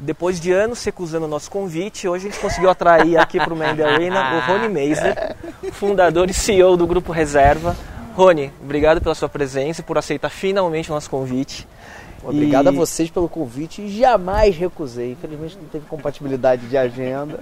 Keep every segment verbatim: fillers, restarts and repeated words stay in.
depois de anos recusando o nosso convite, hoje a gente conseguiu atrair aqui para o Mandy Arena o Rony Meiser, fundador e C E O do Grupo Reserva. Rony, obrigado pela sua presença e por aceitar finalmente o nosso convite. Obrigado e... a vocês pelo convite e jamais recusei. Infelizmente não teve compatibilidade de agenda.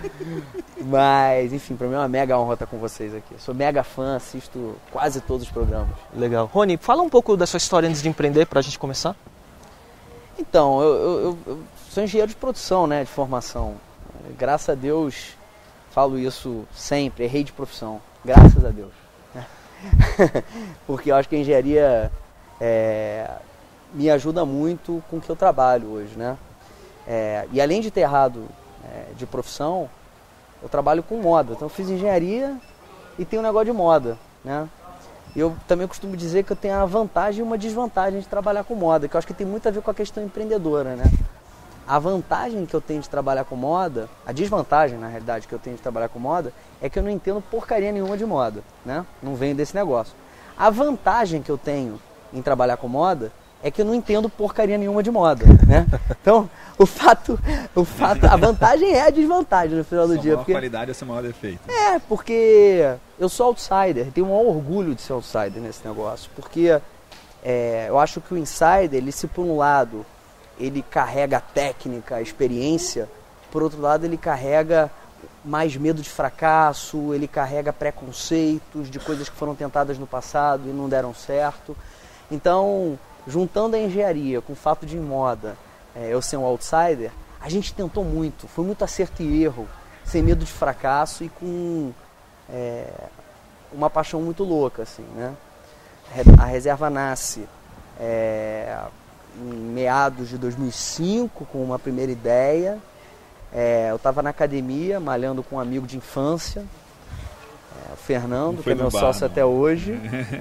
Mas, enfim, para mim é uma mega honra estar com vocês aqui. Sou mega fã, assisto quase todos os programas. Legal. Rony, fala um pouco da sua história antes de empreender para a gente começar. Então, eu, eu, eu sou engenheiro de produção, né, de formação. Graças a Deus, falo isso sempre, errei de profissão. Graças a Deus. Porque eu acho que a engenharia é, me ajuda muito com o que eu trabalho hoje, né? É, e além de ter errado é, de profissão, eu trabalho com moda. Então eu fiz engenharia e tenho um negócio de moda, né? E eu também costumo dizer que eu tenho a vantagem e uma desvantagem de trabalhar com moda, que eu acho que tem muito a ver com a questão empreendedora, né? A vantagem que eu tenho de trabalhar com moda, a desvantagem, na realidade, que eu tenho de trabalhar com moda, é que eu não entendo porcaria nenhuma de moda, né? Não venho desse negócio. A vantagem que eu tenho em trabalhar com moda é que eu não entendo porcaria nenhuma de moda, né? Então, o fato, o fato, a vantagem é a desvantagem no final do sua dia. Sua maior porque, qualidade é seu maior defeito. É, porque eu sou outsider, tenho um maior orgulho de ser outsider nesse negócio, porque é, eu acho que o insider, ele se por um lado, ele carrega a técnica, a experiência, por outro lado ele carrega mais medo de fracasso, ele carrega preconceitos de coisas que foram tentadas no passado e não deram certo. Então, juntando a engenharia com o fato de em moda é, eu ser um outsider, a gente tentou muito, foi muito acerto e erro, sem medo de fracasso e com é, uma paixão muito louca, assim, né? A Reserva nasce é, em meados de dois mil e cinco, com uma primeira ideia. É, eu estava na academia, malhando com um amigo de infância, é, o Fernando, que é meu bar, sócio não. até hoje.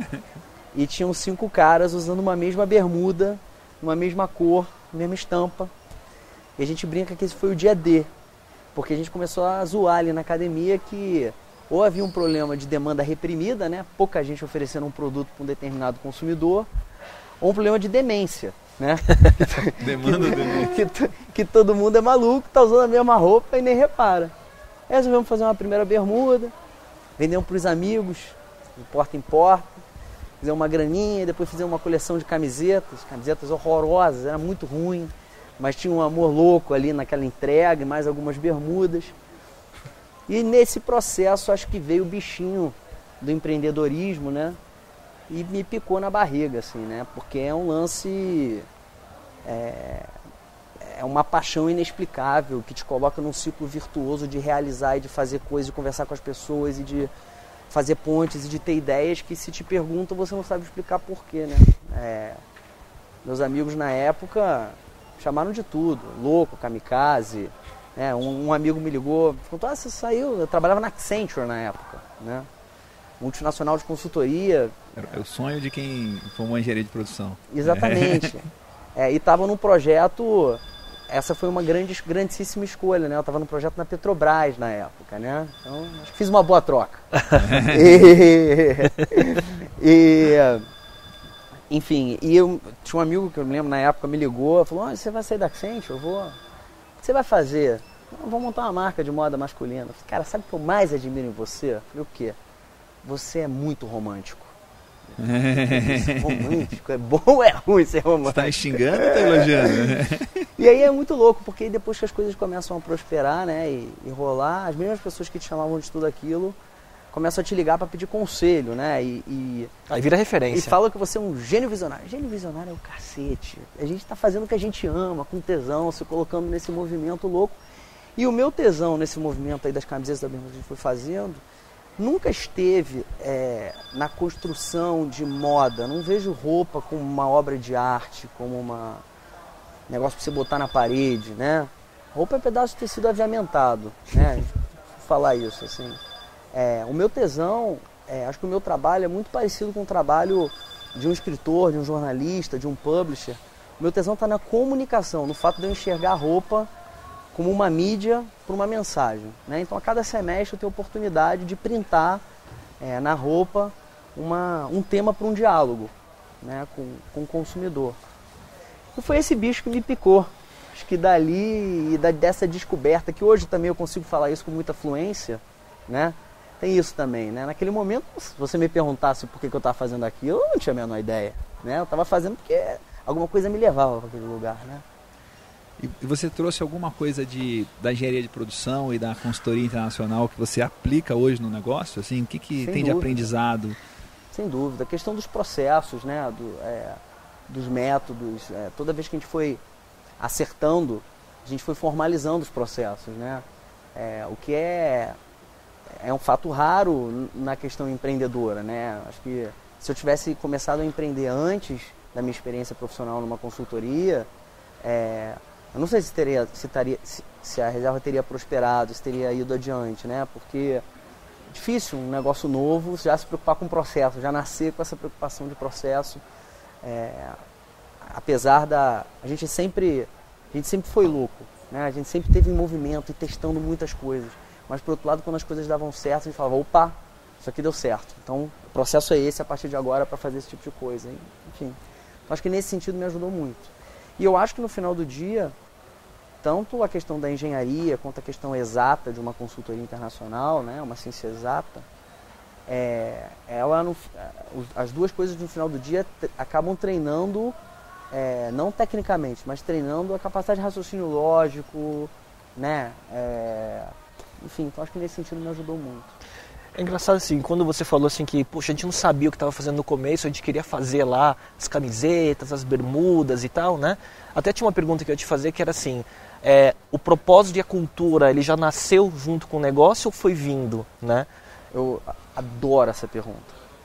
E tinham cinco caras usando uma mesma bermuda, uma mesma cor, mesma estampa. E a gente brinca que esse foi o dia D, porque a gente começou a zoar ali na academia que ou havia um problema de demanda reprimida, né? Pouca gente oferecendo um produto para um determinado consumidor, ou um problema de demência, né? Demanda que, demência. Que, que todo mundo é maluco, tá usando a mesma roupa e nem repara. Aí resolvemos fazer uma primeira bermuda, vendemos para os amigos, de porta em porta, fazer uma graninha, depois fazer uma coleção de camisetas, camisetas horrorosas, era muito ruim, mas tinha um amor louco ali naquela entrega, e mais algumas bermudas. E nesse processo acho que veio o bichinho do empreendedorismo, né? E me picou na barriga, assim, né? Porque é um lance, é, é uma paixão inexplicável que te coloca num ciclo virtuoso de realizar e de fazer coisas, de conversar com as pessoas e de fazer pontes e de ter ideias que se te perguntam você não sabe explicar porquê, né? É, meus amigos na época chamaram de tudo, louco, kamikaze, né? um, um amigo me ligou, perguntou, ah, você saiu, eu trabalhava na Accenture na época, né? Multinacional de consultoria. É o sonho de quem formou engenharia de produção. Exatamente. É, e estava num projeto, essa foi uma grande, grandíssima escolha, né? Eu estava num projeto na Petrobras na época, né? Então, acho que fiz uma boa troca. e, e, enfim, e eu tinha um amigo que eu me lembro na época, me ligou, falou, ah, você vai sair da Accenture? Eu vou. O que você vai fazer? Eu vou montar uma marca de moda masculina. Eu falei, cara, sabe o que eu mais admiro em você? Eu falei, o quê? Você é muito romântico. É romântico, é bom ou é ruim ser romântico? Você tá xingando ou tá elogiando? E aí é muito louco, porque depois que as coisas começam a prosperar, né, e, e rolar, as mesmas pessoas que te chamavam de tudo aquilo começam a te ligar para pedir conselho, né, e, e... Aí vira referência. E falam que você é um gênio visionário. Gênio visionário é o cacete. A gente tá fazendo o que a gente ama, com tesão, se colocando nesse movimento louco. E o meu tesão nesse movimento aí das camisetas da bermuda que a gente foi fazendo nunca esteve é, na construção de moda. Não vejo roupa como uma obra de arte, como uma negócio para você botar na parede, né? Roupa é um pedaço de tecido aviamentado, né? Vou falar isso, assim. É, o meu tesão, é, acho que o meu trabalho é muito parecido com o trabalho de um escritor, de um jornalista, de um publisher. O meu tesão está na comunicação, no fato de eu enxergar a roupa como uma mídia para uma mensagem, né? Então, a cada semestre eu tenho a oportunidade de printar é, na roupa uma, um tema para um diálogo, né, com, com o consumidor. E foi esse bicho que me picou. acho que dali e da, dessa descoberta, que hoje também eu consigo falar isso com muita fluência, né? Tem isso também, né? Naquele momento, se você me perguntasse por que, que eu estava fazendo aquilo, eu não tinha a menor ideia, né? Eu estava fazendo porque alguma coisa me levava para aquele lugar, né? E você trouxe alguma coisa de, da engenharia de produção e da consultoria internacional que você aplica hoje no negócio? Assim, o que, que tem de aprendizado? Sem dúvida. A questão dos processos, né? Do, é, dos métodos. É, toda vez que a gente foi acertando, a gente foi formalizando os processos, né? É, o que é, é um fato raro na questão empreendedora, né? Acho que se eu tivesse começado a empreender antes da minha experiência profissional numa consultoria, é, eu não sei se, teria, se, taria, se, se a reserva teria prosperado, se teria ido adiante, né? Porque é difícil um negócio novo já se preocupar com o processo, já nascer com essa preocupação de processo. É, apesar da... A gente sempre, a gente sempre foi louco, né? A gente sempre teve em movimento e testando muitas coisas. Mas, por outro lado, quando as coisas davam certo, a gente falava, opa, isso aqui deu certo. Então, o processo é esse a partir de agora para fazer esse tipo de coisa. Enfim, acho que nesse sentido me ajudou muito. E eu acho que no final do dia, tanto a questão da engenharia quanto a questão exata de uma consultoria internacional, né, uma ciência exata, é, ela no, as duas coisas no final do dia acabam treinando, é, não tecnicamente, mas treinando a capacidade de raciocínio lógico, né? É, enfim, então acho que nesse sentido me ajudou muito. É engraçado assim, quando você falou assim que, poxa, a gente não sabia o que estava fazendo no começo, a gente queria fazer lá as camisetas, as bermudas e tal, né? Até tinha uma pergunta que eu ia te fazer que era assim, é, o propósito e a cultura, ele já nasceu junto com o negócio ou foi vindo, né? Eu adoro essa pergunta,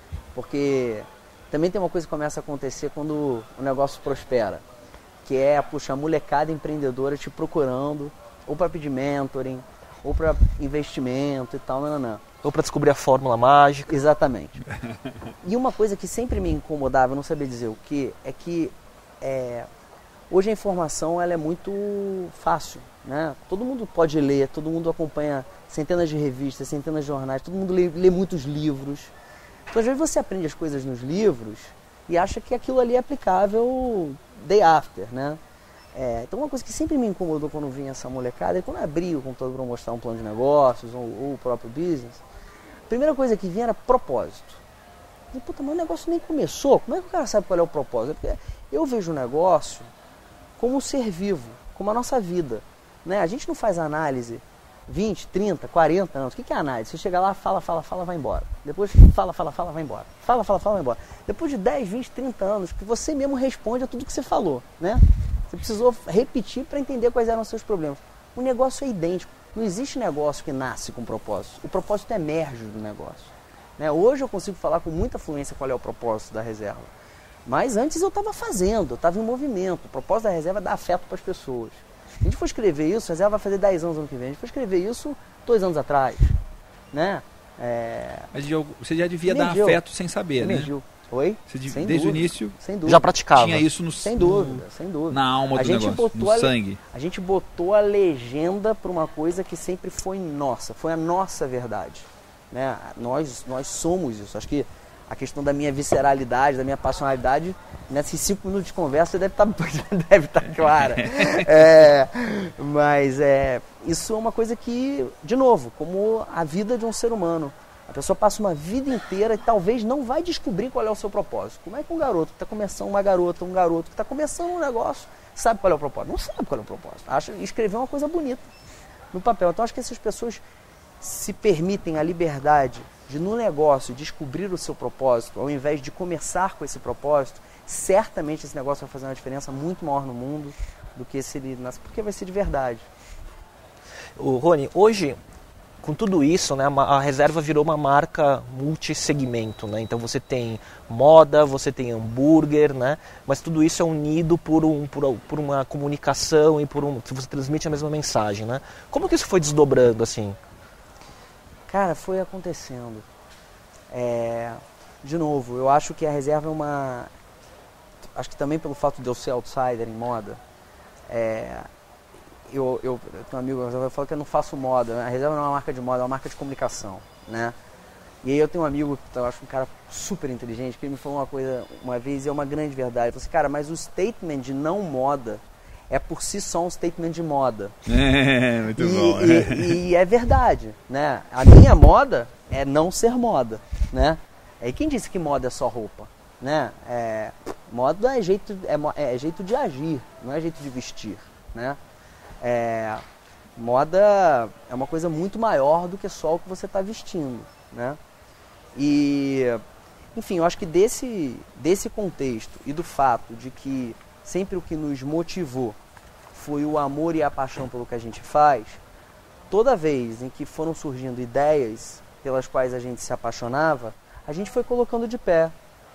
porque também tem uma coisa que começa a acontecer quando o negócio prospera, que é, puxa, a molecada empreendedora te procurando, ou para pedir mentoring, ou para investimento e tal, não, não, não. Ou para descobrir a fórmula mágica. Exatamente. E uma coisa que sempre me incomodava, eu não sabia dizer o que, é que é, hoje a informação ela é muito fácil, né? Todo mundo pode ler, todo mundo acompanha centenas de revistas, centenas de jornais, todo mundo lê, lê muitos livros. Então às vezes você aprende as coisas nos livros e acha que aquilo ali é aplicável day after, né? É, então uma coisa que sempre me incomodou quando vinha essa molecada é quando eu abri o computador para mostrar um plano de negócios ou, ou o próprio business, a primeira coisa que vinha era propósito. E, puta, mas o negócio nem começou, como é que o cara sabe qual é o propósito? Porque eu vejo o negócio como um ser vivo, como a nossa vida, né? A gente não faz análise vinte, trinta, quarenta anos. O que é análise? Você chega lá, fala, fala, fala, vai embora. Depois fala, fala, fala, vai embora. Fala, fala, fala, vai embora. Depois de dez, vinte, trinta anos, que você mesmo responde a tudo que você falou, né? Você precisou repetir para entender quais eram os seus problemas. O negócio é idêntico. Não existe negócio que nasce com propósito. O propósito emerge do negócio, né? Hoje eu consigo falar com muita fluência qual é o propósito da reserva. Mas antes eu estava fazendo, eu estava em movimento. O propósito da reserva é dar afeto para as pessoas. A gente foi escrever isso, a reserva vai fazer dez anos ano que vem. A gente foi escrever isso dois anos atrás, né? É... Mas você já devia Emergiu. dar afeto sem saber, Emergiu. né? Oi? Você de, sem desde dúvida, o início sem dúvida. Já praticava. Tinha isso no, sem dúvida, sem dúvida. na alma a do gente negócio, botou no a, sangue. A gente botou a legenda para uma coisa que sempre foi nossa, foi a nossa verdade, né? Nós, nós somos isso. Acho que a questão da minha visceralidade, da minha passionalidade, nesses cinco minutos de conversa deve estar deve estar clara. É, mas é, isso é uma coisa que, de novo, como a vida de um ser humano. A pessoa passa uma vida inteira e talvez não vai descobrir qual é o seu propósito. Como é que um garoto que está começando, uma garota, um garoto que está começando um negócio, sabe qual é o propósito? Não sabe qual é o propósito. Acha, escrever uma coisa bonita no papel. Então acho que essas pessoas se permitem a liberdade de, no negócio, descobrir o seu propósito, ao invés de começar com esse propósito, certamente esse negócio vai fazer uma diferença muito maior no mundo do que se ele nasce, porque vai ser de verdade. O Rony, hoje, com tudo isso, né, a reserva virou uma marca multissegmento, né? Então você tem moda, você tem hambúrguer, né? Mas tudo isso é unido por, um, por, por uma comunicação e por um, você transmite a mesma mensagem, né? Como que isso foi desdobrando assim? Cara, foi acontecendo. É, de novo, eu acho que a reserva é uma... Acho que também pelo fato de eu ser outsider em moda, é, eu, eu, eu tenho um amigo que fala que eu não faço moda, né? A reserva não é uma marca de moda, é uma marca de comunicação, né? E aí eu tenho um amigo que eu acho um cara super inteligente, que ele me falou uma coisa uma vez e é uma grande verdade. Ele falou assim, cara, mas o statement de não moda é por si só um statement de moda. É, muito e, bom. E, e é verdade, né? A minha moda é não ser moda, né? E quem disse que moda é só roupa, né? É, moda é jeito, é, é jeito de agir, não é jeito de vestir, né? É, moda é uma coisa muito maior do que só o que você está vestindo, né? E, enfim, eu acho que desse, desse contexto e do fato de que sempre o que nos motivou foi o amor e a paixão pelo que a gente faz, toda vez em que foram surgindo ideias pelas quais a gente se apaixonava, a gente foi colocando de pé.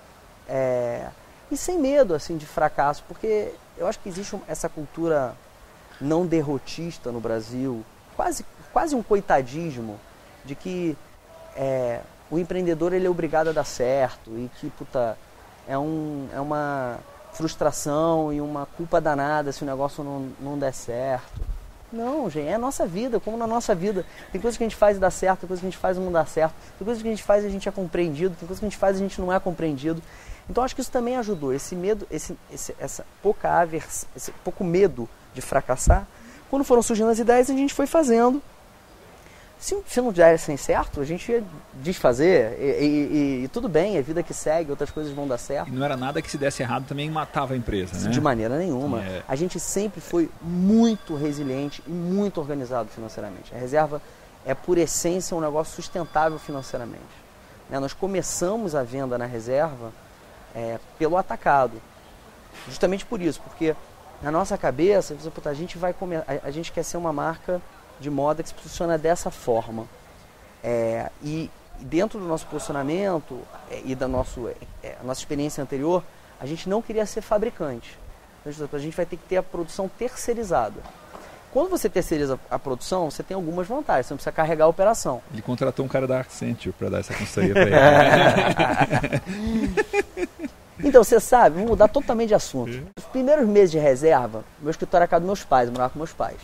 É, e sem medo assim, de fracasso, porque eu acho que existe essa cultura não derrotista no Brasil, quase, quase um coitadismo, de que é, o empreendedor ele é obrigado a dar certo e que puta, é, um, é uma frustração e uma culpa danada se o negócio não, não der certo. Não, gente, é a nossa vida, como na nossa vida. Tem coisas que a gente faz e dá certo, tem coisas que a gente faz e não dá certo, tem coisas que a gente faz e a gente é compreendido, tem coisas que a gente faz e a gente não é compreendido. Então acho que isso também ajudou, esse medo, esse, esse, essa pouca aversão, esse pouco medo de fracassar. Quando foram surgindo as ideias, a gente foi fazendo. Se, se não dessem certo, a gente ia desfazer e, e, e, e tudo bem, é vida que segue, outras coisas vão dar certo. E não era nada que se desse errado também matava a empresa, né? De maneira nenhuma. É. A gente sempre foi muito resiliente e muito organizado financeiramente. A reserva é, por essência, um negócio sustentável financeiramente. Né? Nós começamos a venda na reserva é, pelo atacado. Justamente por isso, porque na nossa cabeça, a gente, vai come... a gente quer ser uma marca de moda que se posiciona dessa forma. É, e dentro do nosso posicionamento é, e da nosso, é, nossa experiência anterior, a gente não queria ser fabricante. Então, a gente vai ter que ter a produção terceirizada. Quando você terceiriza a produção, você tem algumas vantagens. Você não precisa carregar a operação. Ele contratou um cara da Accenture para dar essa consultoria para ele. Então, você sabe, vamos mudar totalmente de assunto. Os primeiros meses de reserva, meu escritório era a casa dos meus pais, eu morava com meus pais.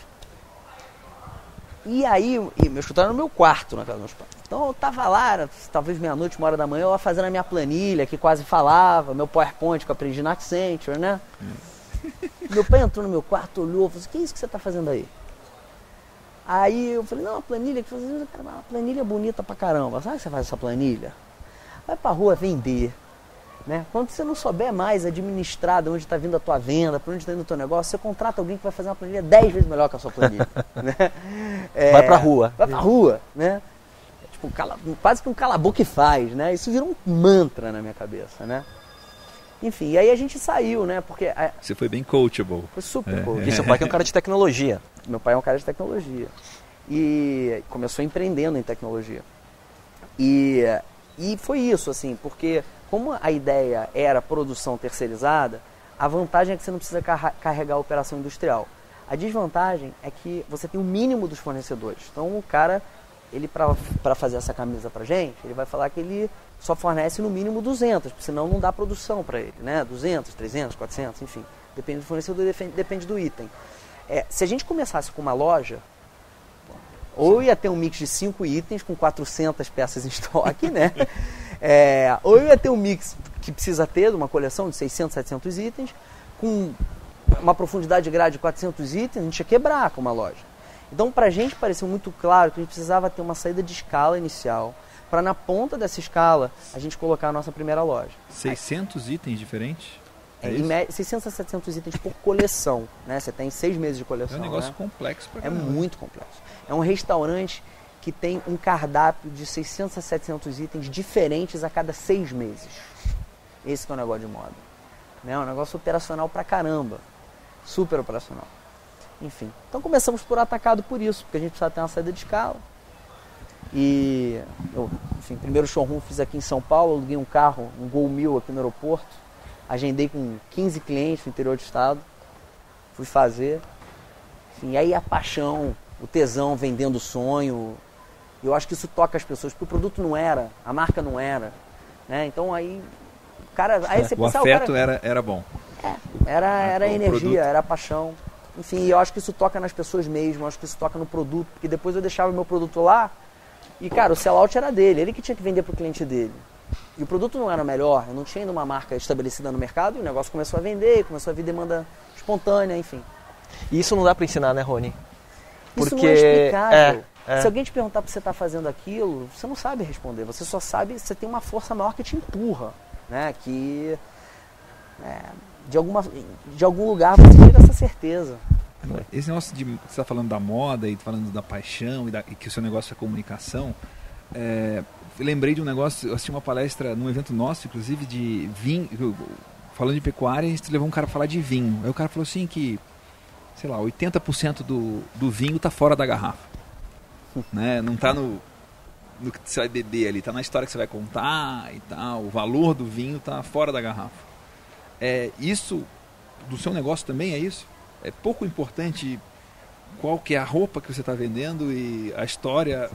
E aí, e meu escritório era no meu quarto, na casa dos meus pais. Então eu tava lá, era, talvez meia-noite, uma hora da manhã, eu lá fazendo a minha planilha, que quase falava, meu PowerPoint que eu aprendi na Accenture, né? Meu pai entrou no meu quarto, olhou, falou assim, que é isso que você tá fazendo aí? Aí eu falei, não, a planilha, que uma planilha bonita pra caramba. Sabe o que você faz essa planilha? Vai pra rua vender. Né? Quando você não souber mais administrar de onde está vindo a tua venda, para onde está indo o teu negócio, você contrata alguém que vai fazer uma planilha dez vezes melhor que a sua planilha. Né? É, vai pra rua. Vai pra rua, né? É tipo, um cala, quase que um cala-boca que faz, né? Isso virou um mantra na minha cabeça, né? Enfim, e aí a gente saiu, né? Porque a... Você foi bem coachable. Foi super é, coachable. E seu pai que é um cara de tecnologia. Meu pai é um cara de tecnologia. E começou empreendendo em tecnologia. E, e foi isso, assim, porque... Como a ideia era produção terceirizada, a vantagem é que você não precisa carregar a operação industrial. A desvantagem é que você tem o mínimo dos fornecedores. Então o cara, ele para fazer essa camisa pra gente, ele vai falar que ele só fornece no mínimo duzentos, porque senão não dá produção para ele, né? duzentos, trezentos, quatrocentos, enfim. Depende do fornecedor, depende do item. É, se a gente começasse com uma loja, ou ia ter um mix de cinco itens com quatrocentas peças em estoque, né? É, ou ia ter um mix que precisa ter de uma coleção de seiscentos, setecentos itens, com uma profundidade de grade de quatrocentos itens, a gente ia quebrar com uma loja. Então, para a gente pareceu muito claro que a gente precisava ter uma saída de escala inicial, para na ponta dessa escala a gente colocar a nossa primeira loja. seiscentos Aí, itens diferentes? É em média, seiscentos a setecentos itens por coleção, né? Você tem seis meses de coleção. É um negócio né? complexo pra É caramba. muito complexo. É um restaurante que tem um cardápio de seiscentos a setecentos itens diferentes a cada seis meses. Esse que é o negócio de moda. É um negócio operacional pra caramba. Super operacional. Enfim. Então começamos por atacado por isso, porque a gente precisava ter uma saída de escala. E, eu, enfim, primeiro showroom fiz aqui em São Paulo, aluguei um carro, um Gol Mil aqui no aeroporto. Agendei com quinze clientes no interior do estado. Fui fazer. Enfim, aí a paixão, o tesão vendendo o sonho. Eu acho que isso toca as pessoas, porque o produto não era, a marca não era. Né? Então aí, o cara... Aí você o pensa, afeto o cara, era, era bom. É, era, era o energia, produto. era a paixão. Enfim, eu acho que isso toca nas pessoas mesmo, eu acho que isso toca no produto. Porque depois eu deixava o meu produto lá e, cara, o sellout era dele, ele que tinha que vender para o cliente dele. E o produto não era melhor, eu não tinha ainda uma marca estabelecida no mercado, e o negócio começou a vender, começou a vir demanda espontânea, enfim. E isso não dá para ensinar, né, Rony? Porque isso não é explicável. É, é. Se alguém te perguntar por que você está fazendo aquilo, você não sabe responder. Você só sabe, você tem uma força maior que te empurra, né? Que é, de, alguma, de algum lugar você tira essa certeza. Esse negócio de você está falando da moda e falando da paixão e, da, e que o seu negócio é comunicação, é, eu lembrei de um negócio, eu assisti uma palestra num evento nosso, inclusive, de vinho, falando de pecuária, a gente levou um cara a falar de vinho. Aí o cara falou assim que, sei lá, oitenta por cento do, do vinho está fora da garrafa. Né? Não está no, no que você vai beber ali, está na história que você vai contar e tal. O valor do vinho está fora da garrafa. É, isso, do seu negócio também é isso? É pouco importante qual que é a roupa que você está vendendo e a história?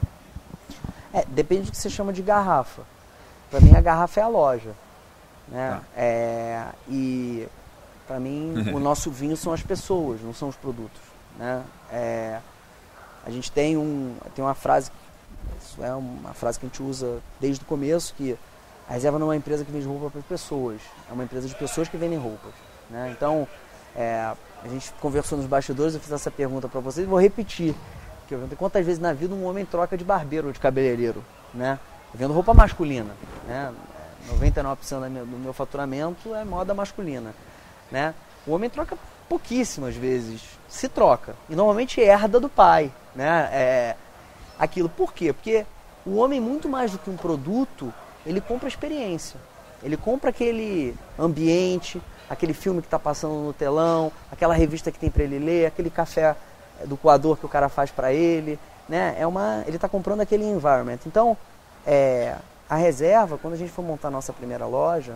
É, depende do que você chama de garrafa. Para mim a garrafa é a loja. Né? Ah. É, e para mim o nosso vinho são as pessoas, não são os produtos. Né? É, a gente tem, um, tem uma frase, isso é uma frase que a gente usa desde o começo, que a Reserva não é uma empresa que vende roupa para pessoas, é uma empresa de pessoas que vendem roupas. Né? Então, é, a gente conversou nos bastidores, eu fiz essa pergunta para vocês e vou repetir. Que eu quantas vezes na vida um homem troca de barbeiro ou de cabeleireiro? Né? Eu vendo roupa masculina. Né? noventa e nove por cento do meu, do meu faturamento é moda masculina. Né? O homem troca pouquíssimas vezes, se troca. E normalmente herda do pai. Né? É, aquilo. Por quê? Porque o homem, muito mais do que um produto, ele compra experiência. Ele compra aquele ambiente, aquele filme que está passando no telão, aquela revista que tem para ele ler, aquele café do coador que o cara faz para ele, né? É uma, ele está comprando aquele environment. Então, é, a Reserva, quando a gente foi montar a nossa primeira loja,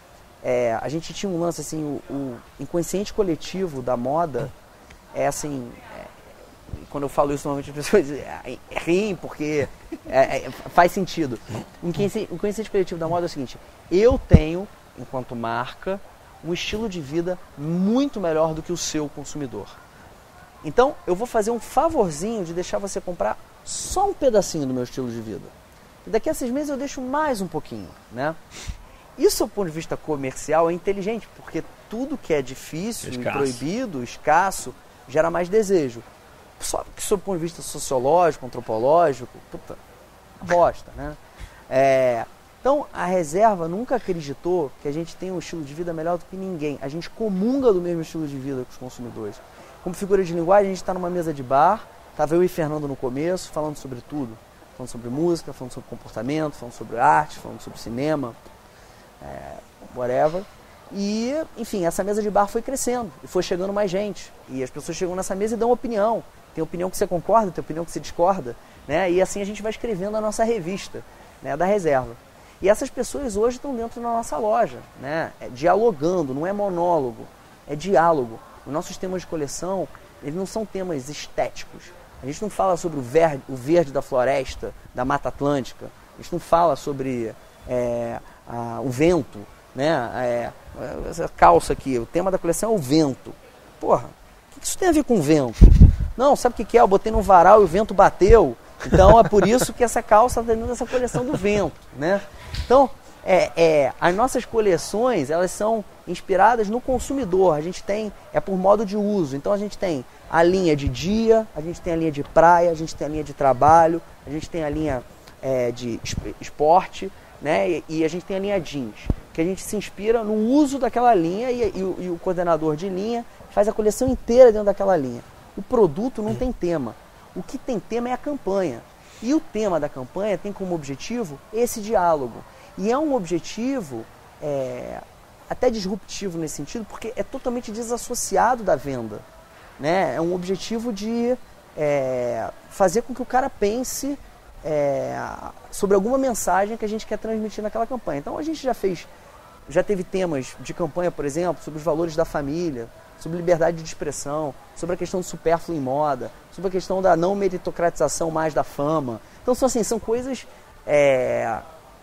é, a gente tinha um lance assim, o, o inconsciente coletivo da moda é assim, é, quando eu falo isso normalmente as pessoas é, é, riem porque é, é, faz sentido. O inconsciente, o inconsciente coletivo da moda é o seguinte: eu tenho, enquanto marca, um estilo de vida muito melhor do que o seu consumidor. Então, eu vou fazer um favorzinho de deixar você comprar só um pedacinho do meu estilo de vida. E daqui a seis meses eu deixo mais um pouquinho, né? Isso, do ponto de vista comercial, é inteligente, porque tudo que é difícil, escasso. proibido, escasso, gera mais desejo. Só que, sob o ponto de vista sociológico, antropológico, puta, bosta, né? É, então, a Reserva nunca acreditou que a gente tem um estilo de vida melhor do que ninguém. A gente comunga do mesmo estilo de vida com os consumidores. Como figura de linguagem, a gente está numa mesa de bar, estava eu e Fernando no começo, falando sobre tudo. Falando sobre música, falando sobre comportamento, falando sobre arte, falando sobre cinema, é, whatever. E, enfim, essa mesa de bar foi crescendo e foi chegando mais gente. E as pessoas chegam nessa mesa e dão opinião. Tem opinião que você concorda, tem opinião que você discorda. Né? E assim a gente vai escrevendo a nossa revista, né, da Reserva. E essas pessoas hoje estão dentro da nossa loja, né? É, dialogando, não é monólogo, é diálogo. Os nossos temas de coleção, eles não são temas estéticos. A gente não fala sobre o verde, o verde da floresta, da Mata Atlântica. A gente não fala sobre é, a, o vento, né? É, essa calça aqui, o tema da coleção é o vento. Porra, o que isso tem a ver com o vento? Não, sabe o que, que é? Eu botei no varal e o vento bateu. Então é por isso que essa calça está dentro dessa coleção do vento, né? Então, é, é, as nossas coleções, elas são inspiradas no consumidor. A gente tem, é por modo de uso. Então a gente tem a linha de dia, a gente tem a linha de praia, a gente tem a linha de trabalho, a gente tem a linha é, de esporte, né? E, e a gente tem a linha jeans, que a gente se inspira no uso daquela linha e, e, o, e o coordenador de linha faz a coleção inteira dentro daquela linha. O produto não tem tema. O que tem tema é a campanha. E o tema da campanha tem como objetivo esse diálogo. E é um objetivo é, até disruptivo nesse sentido, porque é totalmente desassociado da venda. Né? É um objetivo de é, fazer com que o cara pense é, sobre alguma mensagem que a gente quer transmitir naquela campanha. Então a gente já fez, já teve temas de campanha, por exemplo, sobre os valores da família, sobre liberdade de expressão, sobre a questão do supérfluo em moda, sobre a questão da não meritocratização mais da fama. Então são, assim, são coisas... É,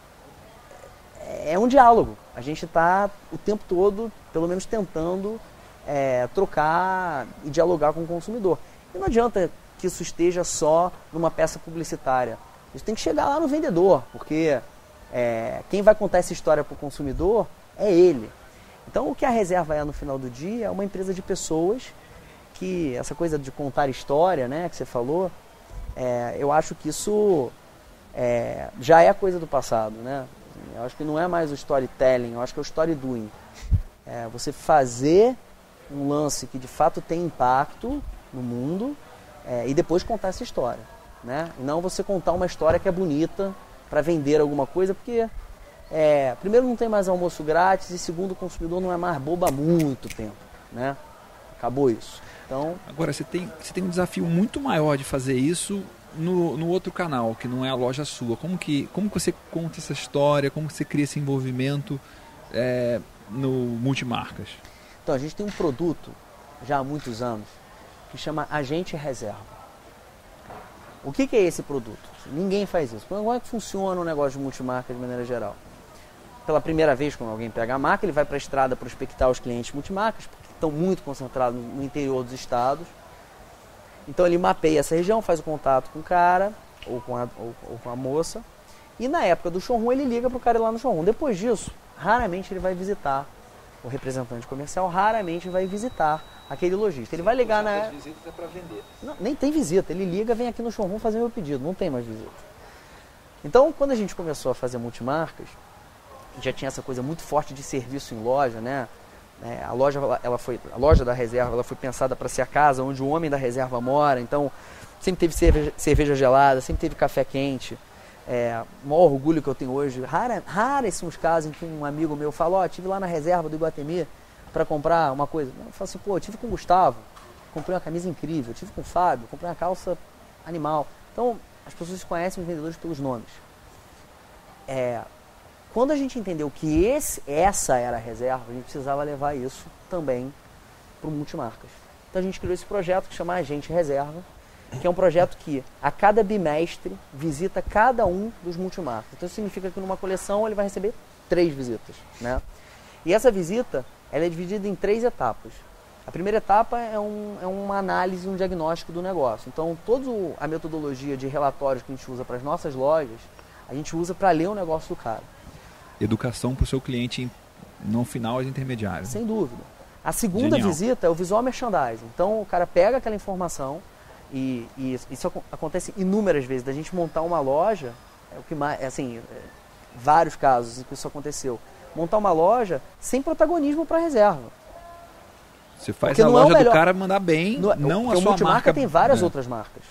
é um diálogo. A gente está o tempo todo, pelo menos tentando é, trocar e dialogar com o consumidor. E não adianta que isso esteja só numa peça publicitária. Isso tem que chegar lá no vendedor, porque é, quem vai contar essa história para o consumidor é ele. Então, o que a Reserva é no final do dia é uma empresa de pessoas que essa coisa de contar história, né, que você falou, é, eu acho que isso é, já é coisa do passado, né? Eu acho que não é mais o storytelling, eu acho que é o story doing. É você fazer um lance que de fato tem impacto no mundo é, e depois contar essa história, né? E não você contar uma história que é bonita para vender alguma coisa, porque é, primeiro não tem mais almoço grátis e segundo o consumidor não é mais bobo há muito tempo, né? Acabou isso. Então, agora você tem, você tem um desafio muito maior de fazer isso no, no outro canal, que não é a loja sua. Como que, como que você conta essa história, como que você cria esse envolvimento é, no Multimarcas? Então, a gente tem um produto já há muitos anos que chama Agente Reserva. O que, que é esse produto? Ninguém faz isso. Como é que funciona o negócio de multimarca de maneira geral? Pela primeira vez, quando alguém pega a marca, ele vai para a estrada prospectar os clientes multimarcas, porque estão muito concentrados no interior dos estados. Então ele mapeia essa região, faz o contato com o cara ou com a, ou, ou com a moça. E na época do showroom ele liga para o cara ir lá no showroom. Depois disso, raramente ele vai visitar o representante comercial, raramente vai visitar aquele lojista. Ele vai ligar na... As visitas é para vender. Não, nem tem visita. Ele liga, vem aqui no showroom fazer meu pedido. Não tem mais visita. Então, quando a gente começou a fazer multimarcas, já tinha essa coisa muito forte de serviço em loja, né? É, a loja, ela foi, a loja da reserva, ela foi pensada para ser a casa onde o homem da reserva mora. Então, sempre teve cerveja, cerveja gelada, sempre teve café quente. É, o maior orgulho que eu tenho hoje, rara, raros são os casos em que um amigo meu fala, ó, oh, estive lá na reserva do Iguatemi para comprar uma coisa. Eu falo assim, pô, eu tive com o Gustavo, comprei uma camisa incrível, eu tive com o Fábio, comprei uma calça animal. Então, as pessoas conhecem os vendedores pelos nomes. É, quando a gente entendeu que esse, essa era a reserva, a gente precisava levar isso também para o Multimarcas. Então a gente criou esse projeto que chama Agente Reserva, que é um projeto que a cada bimestre visita cada um dos multimarcas. Então isso significa que numa coleção ele vai receber três visitas, né? E essa visita ela é dividida em três etapas. A primeira etapa é, um, é uma análise, um diagnóstico do negócio. Então toda a metodologia de relatórios que a gente usa para as nossas lojas, a gente usa para ler o negócio do cara. Educação para o seu cliente no final é intermediário. Sem dúvida. A segunda Genial. visita é o visual merchandising. Então o cara pega aquela informação e, e isso acontece inúmeras vezes. Da gente montar uma loja, é o que mais, é assim, é, vários casos em que isso aconteceu. Montar uma loja sem protagonismo para reserva. Você faz Porque a não é o loja melhor- do cara mandar bem, No- não porque a o sua multimarca marca. tem várias é. outras marcas.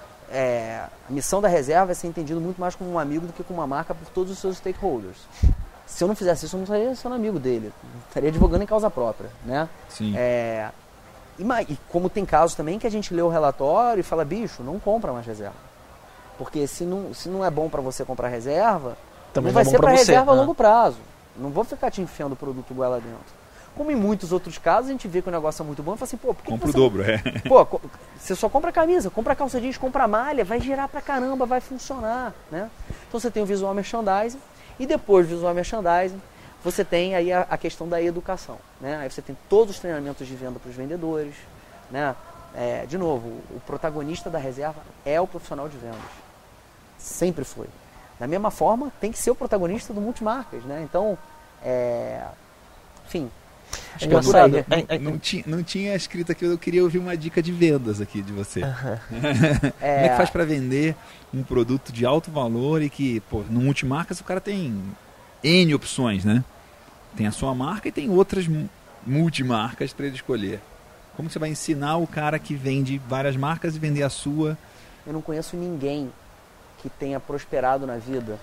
É, a missão da reserva é ser entendido muito mais como um amigo do que como uma marca por todos os seus stakeholders. Se eu não fizesse isso, eu não estaria sendo amigo dele. Estaria advogando em causa própria, né? Sim. É, e, ma- e como tem casos também que a gente lê o relatório e fala, bicho, não compra mais reserva. Porque se não, se não é bom para você comprar reserva, Também não vai não é ser bom pra para você, reserva a né? longo prazo. Não vou ficar te enfiando o produto goela dentro. Como em muitos outros casos, a gente vê que o negócio é muito bom e fala assim, pô, por que Compra o você dobro, é. Pô, co- você só compra camisa, compra calça jeans, compra malha, vai girar pra caramba, vai funcionar, né? Então você tem o visual merchandising e depois do visual merchandising você tem aí a, a questão da educação, né? Aí você tem todos os treinamentos de venda para os vendedores, né? É, de novo, o protagonista da reserva é o profissional de vendas. Sempre foi. Da mesma forma, tem que ser o protagonista do multimarcas, né? Então, é, enfim... É Acho que é por engraçado. aí. É- é- Não, tinha, não tinha escrito aqui, eu queria ouvir uma dica de vendas aqui de você. Como é que faz para vender um produto de alto valor e que, pô, no multimarcas o cara tem N opções, né? Tem a sua marca e tem outras mu- multimarcas para ele escolher. Como você vai ensinar o cara que vende várias marcas e vender a sua? Eu não conheço ninguém que tenha prosperado na vida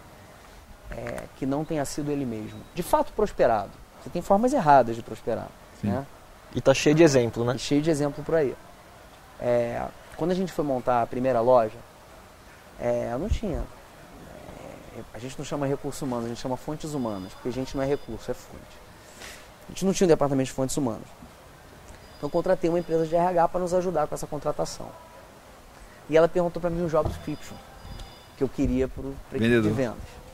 é, que não tenha sido ele mesmo. De fato, prosperado. Você tem formas erradas de prosperar. Sim. Né? E tá cheio de exemplo, né? E cheio de exemplo por aí. É, quando a gente foi montar a primeira loja, é, eu não tinha. é, a gente não chama recursos humanos, a gente chama fontes humanas, porque a gente não é recurso, é fonte. A gente não tinha um departamento de fontes humanas. Então eu contratei uma empresa de R H para nos ajudar com essa contratação. E ela perguntou para mim o job description que eu queria para a equipe de Vendedor. vendas.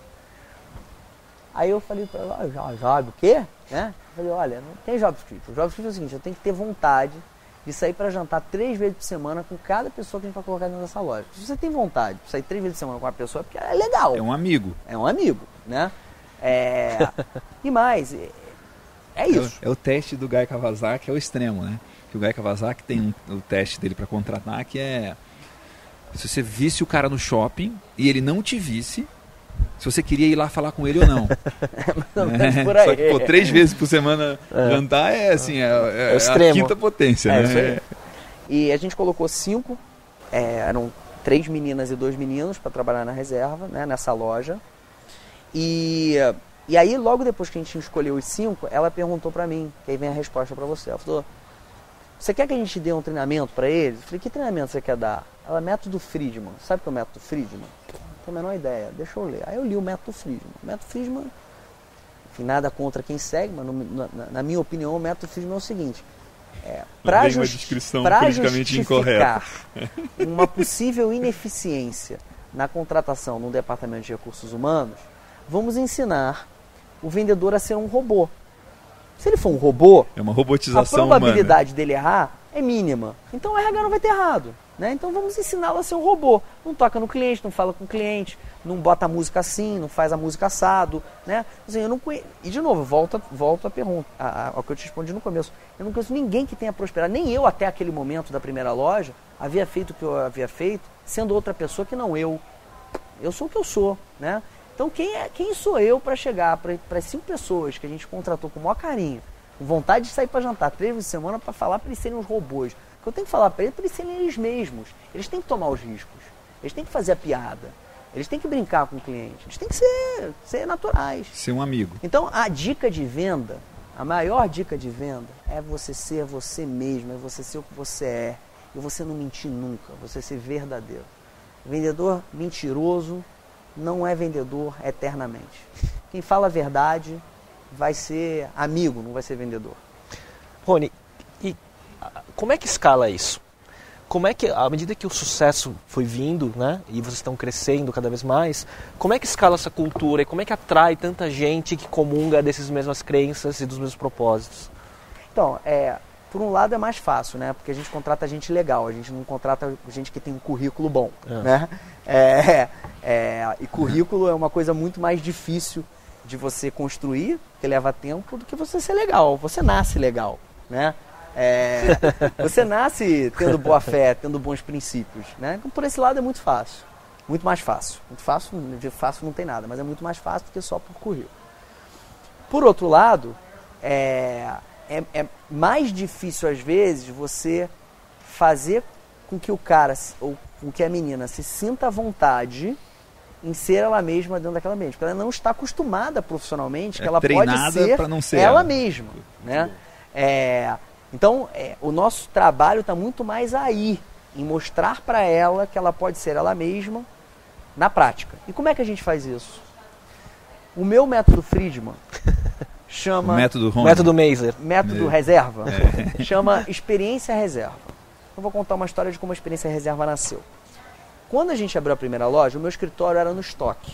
Aí eu falei para ela, ah, já, job o quê? Né? Eu falei, olha, não tem job description. O job description é o seguinte, eu tenho que ter vontade de sair para jantar três vezes por semana com cada pessoa que a gente vai colocar dentro dessa loja. Se você tem vontade de sair três vezes por semana com uma pessoa, é porque é legal. É um amigo. É um amigo, né? É, e mais, é, É isso. É o, é o teste do Guy Kawasaki, é o extremo, né? Que o Guy Kawasaki tem um, o teste dele para contratar, que é se você visse o cara no shopping e ele não te visse, se você queria ir lá falar com ele ou não. não é, por aí. Só que, pô, três vezes por semana é. jantar é assim, é, é, é a quinta potência, é, né? Isso aí. E a gente colocou cinco, é, eram três meninas e dois meninos para trabalhar na reserva, né, nessa loja. E, e aí, logo depois que a gente escolheu os cinco, ela perguntou para mim, que aí vem a resposta para você. Ela falou, você quer que a gente dê um treinamento para eles? Eu falei, que treinamento você quer dar? Ela, método Friedman. Sabe o que é o método Friedman? Não tenho a menor ideia, deixa eu ler. Aí eu li o método Friedman. O método Friedman, enfim, nada contra quem segue, mas no, na, na minha opinião, o método Friedman é o seguinte. É, para justi justificar uma possível ineficiência na contratação num departamento de recursos humanos, vamos ensinar o vendedor a ser um robô. Se ele for um robô, é uma robotização a probabilidade humana. dele errar é mínima. Então o R H não vai ter errado. Né? Então vamos ensiná-lo a ser um robô. Não toca no cliente, não fala com o cliente, não bota a música assim, não faz a música assado. Né? Assim, eu não conhe... E de novo, volto, volto à pergunta, a, a, ao que eu te respondi no começo. Eu não conheço ninguém que tenha prosperado. Nem eu, até aquele momento da primeira loja, havia feito o que eu havia feito, sendo outra pessoa que não eu. Eu sou o que eu sou. Né? Então quem, é, quem sou eu para chegar para as cinco pessoas que a gente contratou com o maior carinho, com vontade de sair para jantar três vezes por semana para falar para eles serem uns robôs? O que eu tenho que falar para eles é para eles serem eles mesmos. Eles têm que tomar os riscos. Eles têm que fazer a piada. Eles têm que brincar com o cliente. Eles têm que ser, ser naturais. Ser um amigo. Então a dica de venda, a maior dica de venda é você ser você mesmo, é você ser o que você é. E você não mentir nunca, você ser verdadeiro. Vendedor mentiroso não é vendedor eternamente. Quem fala a verdade vai ser amigo, não vai ser vendedor. Rony, e como é que escala isso? Como é que, à medida que o sucesso foi vindo, né, e vocês estão crescendo cada vez mais, como é que escala essa cultura e como é que atrai tanta gente que comunga dessas mesmas crenças e dos mesmos propósitos? Então, é, por um lado é mais fácil, né, porque a gente contrata gente legal, a gente não contrata gente que tem um currículo bom, é. né? É, é, e currículo é uma coisa muito mais difícil de você construir, que leva tempo, do que você ser legal. Você nasce legal, né? É, você nasce tendo boa fé, tendo bons princípios, né? Então, por esse lado é muito fácil, muito mais fácil. Muito fácil, de fácil não tem nada, mas é muito mais fácil do que só por currículo. Por outro lado, é, é, é mais difícil às vezes você fazer com que o cara ou com que a menina se sinta à vontade em ser ela mesma dentro daquela ambiente, porque ela não está acostumada profissionalmente, é que ela pode ser, não ser ela, ela mesma, né? É, então, é, o nosso trabalho está muito mais aí, em mostrar para ela que ela pode ser ela mesma na prática. E como é que a gente faz isso? O meu método Friedman chama... O método Rony. Método Maser. Método É. reserva. É. Chama experiência reserva. Eu vou contar uma história de como a experiência reserva nasceu. Quando a gente abriu a primeira loja, o meu escritório era no estoque.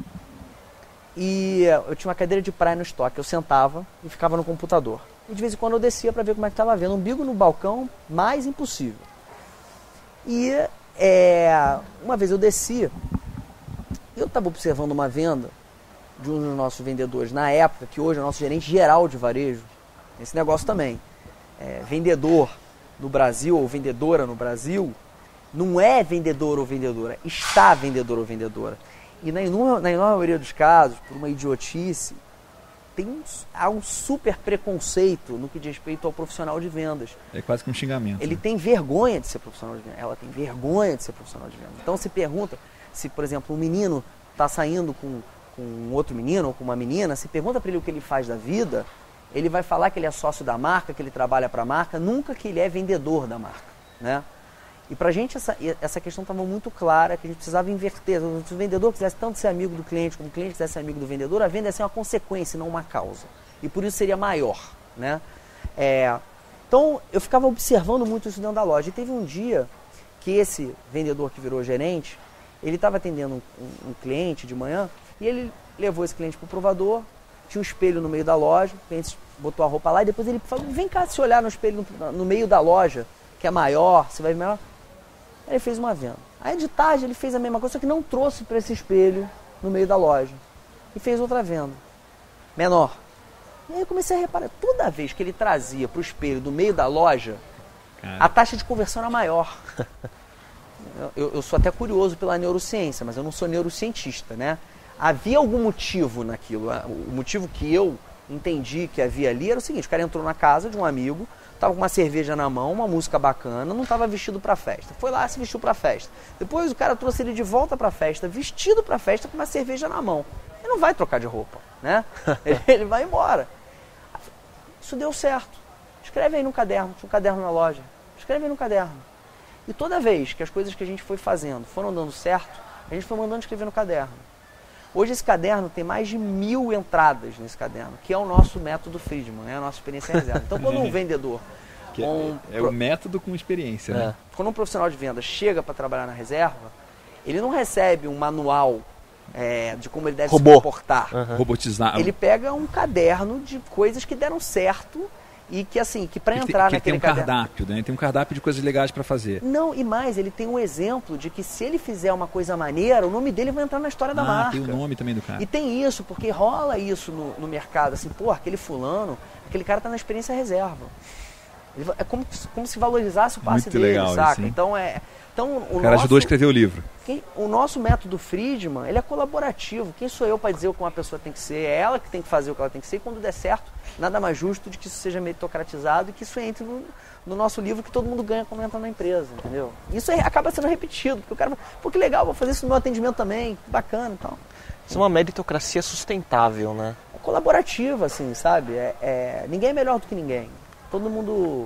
E eu tinha uma cadeira de praia no estoque. Eu sentava e ficava no computador. E de vez em quando eu descia para ver como é que estava vendo. Um umbigo no balcão, mais impossível. E é, uma vez eu descia, eu estava observando uma venda de um dos nossos vendedores, na época, que hoje é o nosso gerente geral de varejo. Esse negócio também. É, vendedor no Brasil, ou vendedora no Brasil, não é vendedor ou vendedora, está vendedor ou vendedora. E na enorme, na enorme maioria dos casos, por uma idiotice, tem um, há um super preconceito no que diz respeito ao profissional de vendas. É quase que um xingamento. Ele né? tem vergonha de ser profissional de vendas, ela tem vergonha de ser profissional de vendas. Então se pergunta, se por exemplo um menino está saindo com, com um outro menino ou com uma menina, se pergunta para ele o que ele faz da vida, ele vai falar que ele é sócio da marca, que ele trabalha para a marca, nunca que ele é vendedor da marca, né? E para a gente essa, essa questão estava muito clara, que a gente precisava inverter. Se o vendedor quisesse tanto ser amigo do cliente, como o cliente quisesse ser amigo do vendedor, a venda ia ser uma consequência, não uma causa. E por isso seria maior, né? É, então, eu ficava observando muito isso dentro da loja. E teve um dia que esse vendedor que virou gerente, ele estava atendendo um, um, um cliente de manhã, e ele levou esse cliente para o provador, tinha um espelho no meio da loja, o cliente botou a roupa lá, e depois ele falou, vem cá se olhar no espelho no, no meio da loja, que é maior, você vai ver maior. Aí ele fez uma venda. Aí de tarde ele fez a mesma coisa, só que não trouxe para esse espelho no meio da loja. E fez outra venda, menor. E aí eu comecei a reparar, toda vez que ele trazia para o espelho do meio da loja, Cara. a taxa de conversão era maior. eu, eu sou até curioso pela neurociência, mas eu não sou neurocientista, né? Havia algum motivo naquilo. O motivo que eu entendi que havia ali era o seguinte: o cara entrou na casa de um amigo, estava com uma cerveja na mão, uma música bacana, não estava vestido para festa. Foi lá, se vestiu para festa. Depois o cara trouxe ele de volta para festa, vestido para festa, com uma cerveja na mão. Ele não vai trocar de roupa, né? Ele vai embora. Isso deu certo. Escreve aí no caderno, tinha um caderno na loja. Escreve aí no caderno. E toda vez que as coisas que a gente foi fazendo foram dando certo, a gente foi mandando escrever no caderno. Hoje esse caderno tem mais de mil entradas nesse caderno, que é o nosso método Friedman, né? A nossa experiência em reserva. Então quando um vendedor... Que um, é, é o método com experiência, né? É. Quando um profissional de venda chega para trabalhar na reserva, ele não recebe um manual é, de como ele deve Robô. se comportar. Uhum. Robotizado. Ele pega um caderno de coisas que deram certo e que, assim, que para entrar que naquele tem um caderno... cardápio, né? Tem um cardápio de coisas legais para fazer. Não, e mais, ele tem um exemplo de que se ele fizer uma coisa maneira, o nome dele vai entrar na história da ah, marca. tem o nome também do cara. E tem isso, porque rola isso no, no mercado, assim, pô, aquele fulano, aquele cara tá na experiência reserva. Ele, é como, como se valorizasse o passe Muito dele, legal, saca? isso, Então, é, então, o, o cara nosso, ajudou a escrever o livro. Quem, o nosso método Friedman, ele é colaborativo. Quem sou eu para dizer o que uma pessoa tem que ser? É ela que tem que fazer o que ela tem que ser. E quando der certo, nada mais justo de que isso seja meritocratizado e que isso entre no, no nosso livro, que todo mundo ganha quando entra na empresa, entendeu? Isso é, acaba sendo repetido, porque o cara fala, pô, que legal, vou fazer isso no meu atendimento também, que bacana e tal. Isso é uma meritocracia sustentável, né? É colaborativa, assim, sabe? É, é, ninguém é melhor do que ninguém. Todo mundo...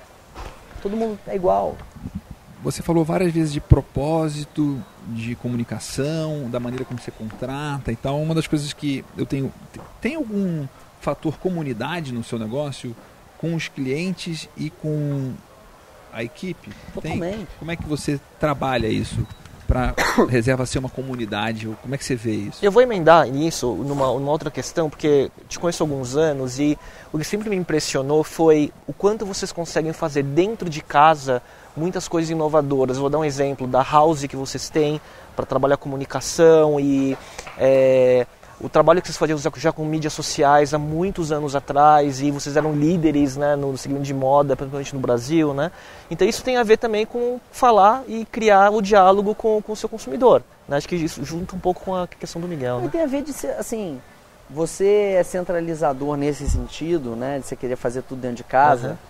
Todo mundo é igual. Você falou várias vezes de propósito, de comunicação, da maneira como você contrata e tal. Uma das coisas que eu tenho... Tem algum fator comunidade no seu negócio com os clientes e com a equipe? Totalmente. Tem? Como é que você trabalha isso para reserva ser uma comunidade? Ou como é que você vê isso? Eu vou emendar nisso numa, numa outra questão, porque te conheço há alguns anos e o que sempre me impressionou foi o quanto vocês conseguem fazer dentro de casa muitas coisas inovadoras. Eu vou dar um exemplo da house que vocês têm para trabalhar comunicação e é, o trabalho que vocês faziam já com mídias sociais há muitos anos atrás, e vocês eram líderes, né, no segmento de moda, principalmente no Brasil, né? Então isso tem a ver também com falar e criar o diálogo com, com o seu consumidor, né? Acho que isso junta um pouco com a questão do Miguel, né? Tem a ver de ser, assim, você é centralizador nesse sentido, né, de você querer fazer tudo dentro de casa. Uhum.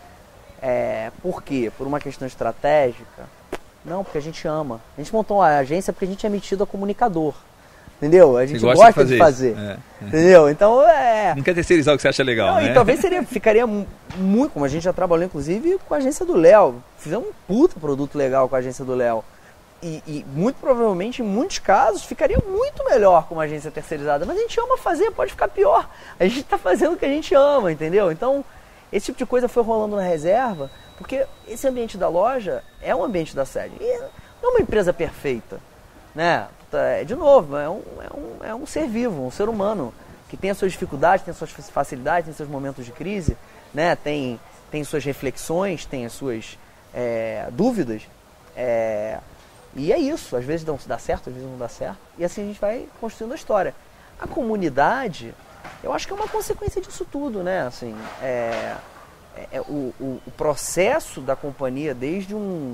É, por quê? Por uma questão estratégica? Não, porque a gente ama. A gente montou uma agência porque a gente é metido a comunicador. Entendeu? A gente gosta gosta, de fazer. de fazer É, é. Entendeu? Então é. Não quer terceirizar o que você acha legal, Não, né? e talvez seria, ficaria muito, como a gente já trabalhou inclusive com a agência do Léo. Fizemos um puta produto legal com a agência do Léo. E, e muito provavelmente, em muitos casos, ficaria muito melhor com uma agência terceirizada. Mas a gente ama fazer, pode ficar pior. A gente está fazendo o que a gente ama, entendeu? Então, esse tipo de coisa foi rolando na reserva, porque esse ambiente da loja é um ambiente da sede. E não é uma empresa perfeita, né? De novo, é um, é, um, é um ser vivo, um ser humano, que tem as suas dificuldades, tem as suas facilidades, tem seus momentos de crise, né? tem, tem suas reflexões, tem as suas é, dúvidas. É, e é isso, às vezes dá certo, às vezes não dá certo. E assim a gente vai construindo a história. A comunidade, eu acho que é uma consequência disso tudo, né? Assim, é, é, o, o, o processo da companhia, desde um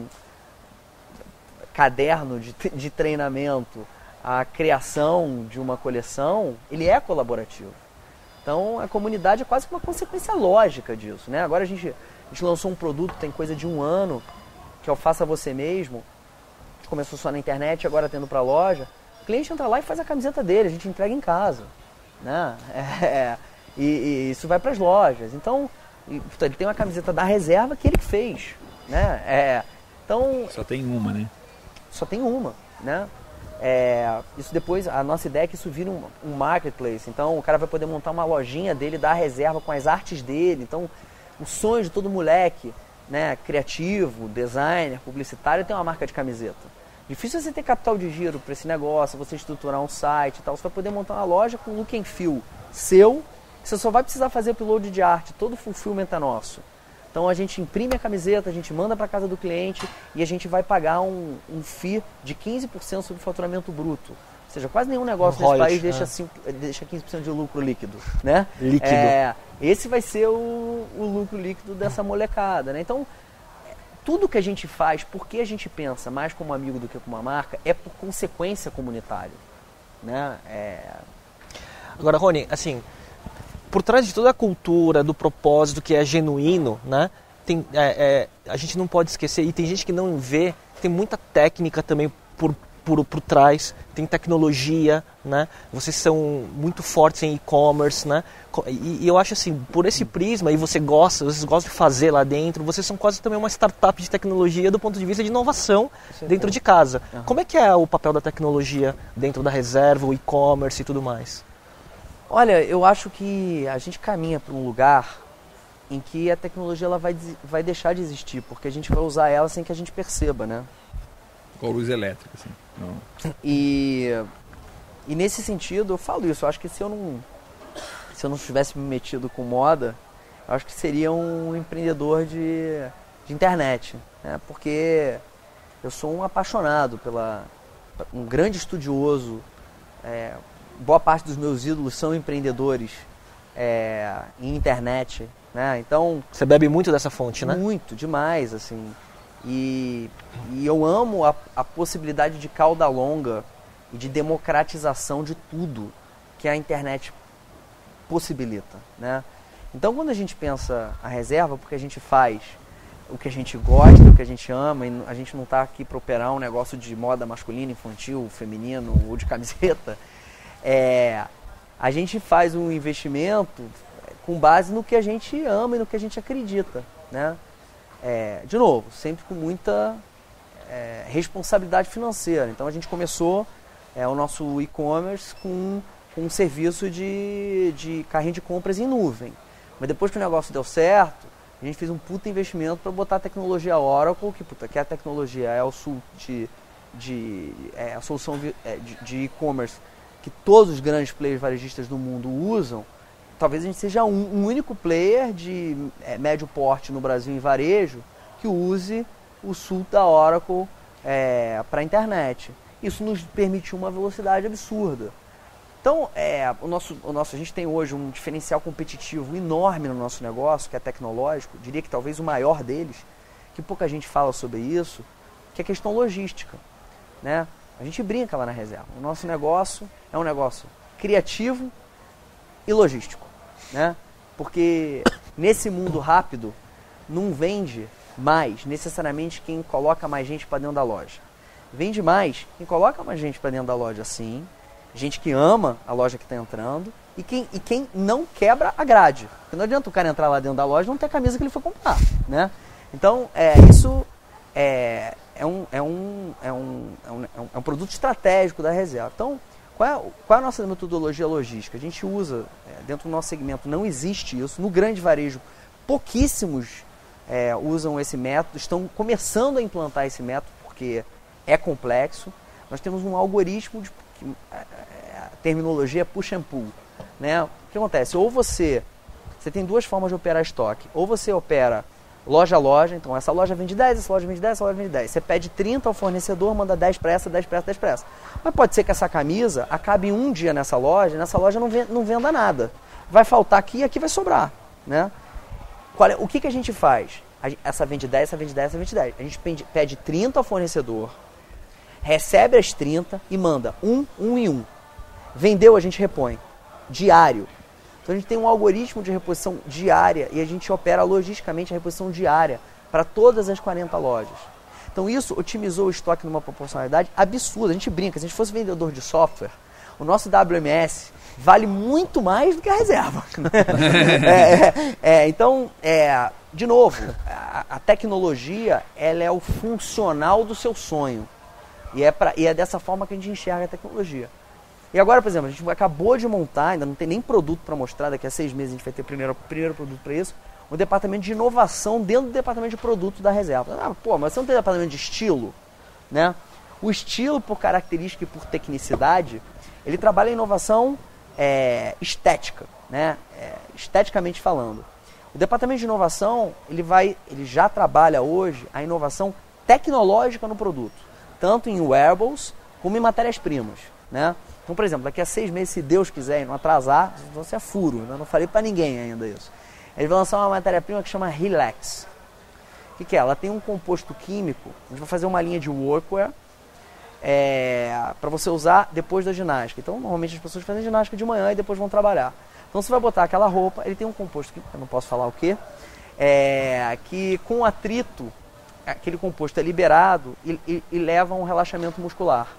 caderno de, de treinamento, a criação de uma coleção, ele é colaborativo. Então a comunidade é quase que uma consequência lógica disso, né? Agora a gente, a gente lançou um produto, tem coisa de um ano, que é o Faça Você Mesmo, que começou só na internet, agora tendo para a loja. O cliente entra lá e faz a camiseta dele, a gente entrega em casa, né? É, e, e isso vai para as lojas. Então ele tem uma camiseta da reserva que ele fez, né? É, então, só tem uma, né? Só tem uma, né? É, isso depois, a nossa ideia é que isso vira um, um marketplace. Então o cara vai poder montar uma lojinha dele da reserva com as artes dele. Então o sonho de todo moleque, né, criativo, designer, publicitário, tem uma marca de camiseta. Difícil você ter capital de giro para esse negócio, você estruturar um site e tal. Você vai poder montar uma loja com look and feel seu. Você só vai precisar fazer upload de arte, todo o fulfillment é nosso. Então a gente imprime a camiseta, a gente manda para casa do cliente e a gente vai pagar um, um fee de quinze por cento sobre o faturamento bruto. Ou seja, quase nenhum negócio Um nesse royalty, país deixa, é. cinco, deixa quinze por cento de lucro líquido, né? Líquido. É, esse vai ser o, o lucro líquido dessa molecada, né? Então, tudo que a gente faz, porque a gente pensa mais como amigo do que como uma marca, é por consequência comunitária, né? É... Agora, Rony, assim, por trás de toda a cultura, do propósito que é genuíno, né? Tem, é, é, a gente não pode esquecer, e tem gente que não vê, tem muita técnica também por, por, por trás, tem tecnologia, né? Vocês são muito fortes em e-commerce, né? E, e eu acho assim, por esse prisma, e você gosta, vocês gostam de fazer lá dentro, vocês são quase também uma startup de tecnologia do ponto de vista de inovação dentro de casa. Uhum. Como é que é o papel da tecnologia dentro da Reserva, o e-commerce e tudo mais? Olha, eu acho que a gente caminha para um lugar em que a tecnologia ela vai, vai deixar de existir, porque a gente vai usar ela sem que a gente perceba, né? Com a luz elétrica, assim. Não. E, e nesse sentido, eu falo isso, eu acho que se eu não, se eu não tivesse me metido com moda, eu acho que seria um empreendedor de, de internet, né? Porque eu sou um apaixonado, pela, um grande estudioso, é, boa parte dos meus ídolos são empreendedores é, em internet, né? Então, você bebe muito dessa fonte, né? Muito, demais, assim. E, e eu amo a, a possibilidade de cauda longa e de democratização de tudo que a internet possibilita, né? Então, quando a gente pensa a Reserva, porque a gente faz o que a gente gosta, o que a gente ama, e a gente não está aqui para operar um negócio de moda masculina, infantil, feminino ou de camiseta, é, a gente faz um investimento com base no que a gente ama e no que a gente acredita, né? É, de novo, sempre com muita é, responsabilidade financeira. Então a gente começou é, o nosso e-commerce com, com um serviço de, de carrinho de compras em nuvem. Mas depois que o negócio deu certo, a gente fez um puta investimento para botar a tecnologia Oracle, que, puta, que a tecnologia é o sul de, de é a solução de e-commerce que todos os grandes players varejistas do mundo usam. Talvez a gente seja um, um único player de é, médio porte no Brasil em varejo que use o sul da Oracle é, para a internet. Isso nos permitiu uma velocidade absurda. Então, é, o nosso, o nosso, a gente tem hoje um diferencial competitivo enorme no nosso negócio, que é tecnológico, diria que talvez o maior deles, que pouca gente fala sobre isso, que é a questão logística, né? A gente brinca lá na Reserva. O nosso negócio é um negócio criativo e logístico, né? Porque nesse mundo rápido não vende mais necessariamente quem coloca mais gente para dentro da loja. Vende mais quem coloca mais gente para dentro da loja, sim, gente que ama a loja que está entrando e quem, e quem não quebra a grade. Porque não adianta o cara entrar lá dentro da loja e não ter a camisa que ele foi comprar, né? Então, é, isso é, é, um, é, um, é, um, é, um, é um produto estratégico da Reserva. Então, qual é, qual é a nossa metodologia logística? A gente usa, é, dentro do nosso segmento, não existe isso. No grande varejo, pouquíssimos é, usam esse método, estão começando a implantar esse método, porque é complexo. Nós temos um algoritmo de a terminologia é push and pull, né? O que acontece? Ou você, você tem duas formas de operar estoque. Ou você opera loja a loja, então essa loja vende dez, essa loja vende dez, essa loja vende dez. Você pede trinta ao fornecedor, manda dez para essa, dez para essa, dez para essa. Mas pode ser que essa camisa acabe um dia nessa loja, e nessa loja não venda, não venda nada. Vai faltar aqui e aqui vai sobrar, né? Qual é, o que, que a gente faz? A, essa vende dez, essa vende dez, essa vende dez. A gente pede, pede trinta ao fornecedor, recebe as trinta e manda um, um e um. Vendeu, a gente repõe. Diário. Então a gente tem um algoritmo de reposição diária e a gente opera logisticamente a reposição diária para todas as quarenta lojas. Então isso otimizou o estoque numa proporcionalidade absurda. A gente brinca, se a gente fosse vendedor de software, o nosso W M S vale muito mais do que a Reserva. é, é, é, então, é, de novo, a, a tecnologia ela é o funcional do seu sonho. E é, pra, e é dessa forma que a gente enxerga a tecnologia. E agora, por exemplo, a gente acabou de montar, ainda não tem nem produto para mostrar, daqui a seis meses a gente vai ter o primeiro, primeiro produto para isso, um departamento de inovação dentro do departamento de produto da Reserva. Ah, pô, mas você não tem departamento de estilo? Né? O estilo, por característica e por tecnicidade, ele trabalha em inovação é, estética, né? É, esteticamente falando. O departamento de inovação, ele, vai, ele já trabalha hoje a inovação tecnológica no produto, tanto em wearables como em matérias-primas, né? Então, por exemplo, daqui a seis meses, se Deus quiser e não atrasar, você é furo, eu não falei para ninguém ainda isso. Ele vai lançar uma matéria-prima que chama Relax. O que, que é? Ela tem um composto químico, a gente vai fazer uma linha de workwear é, para você usar depois da ginástica. Então, normalmente as pessoas fazem ginástica de manhã e depois vão trabalhar. Então, você vai botar aquela roupa, ele tem um composto químico, eu não posso falar o quê, é, que com atrito, aquele composto é liberado e, e, e leva a um relaxamento muscular.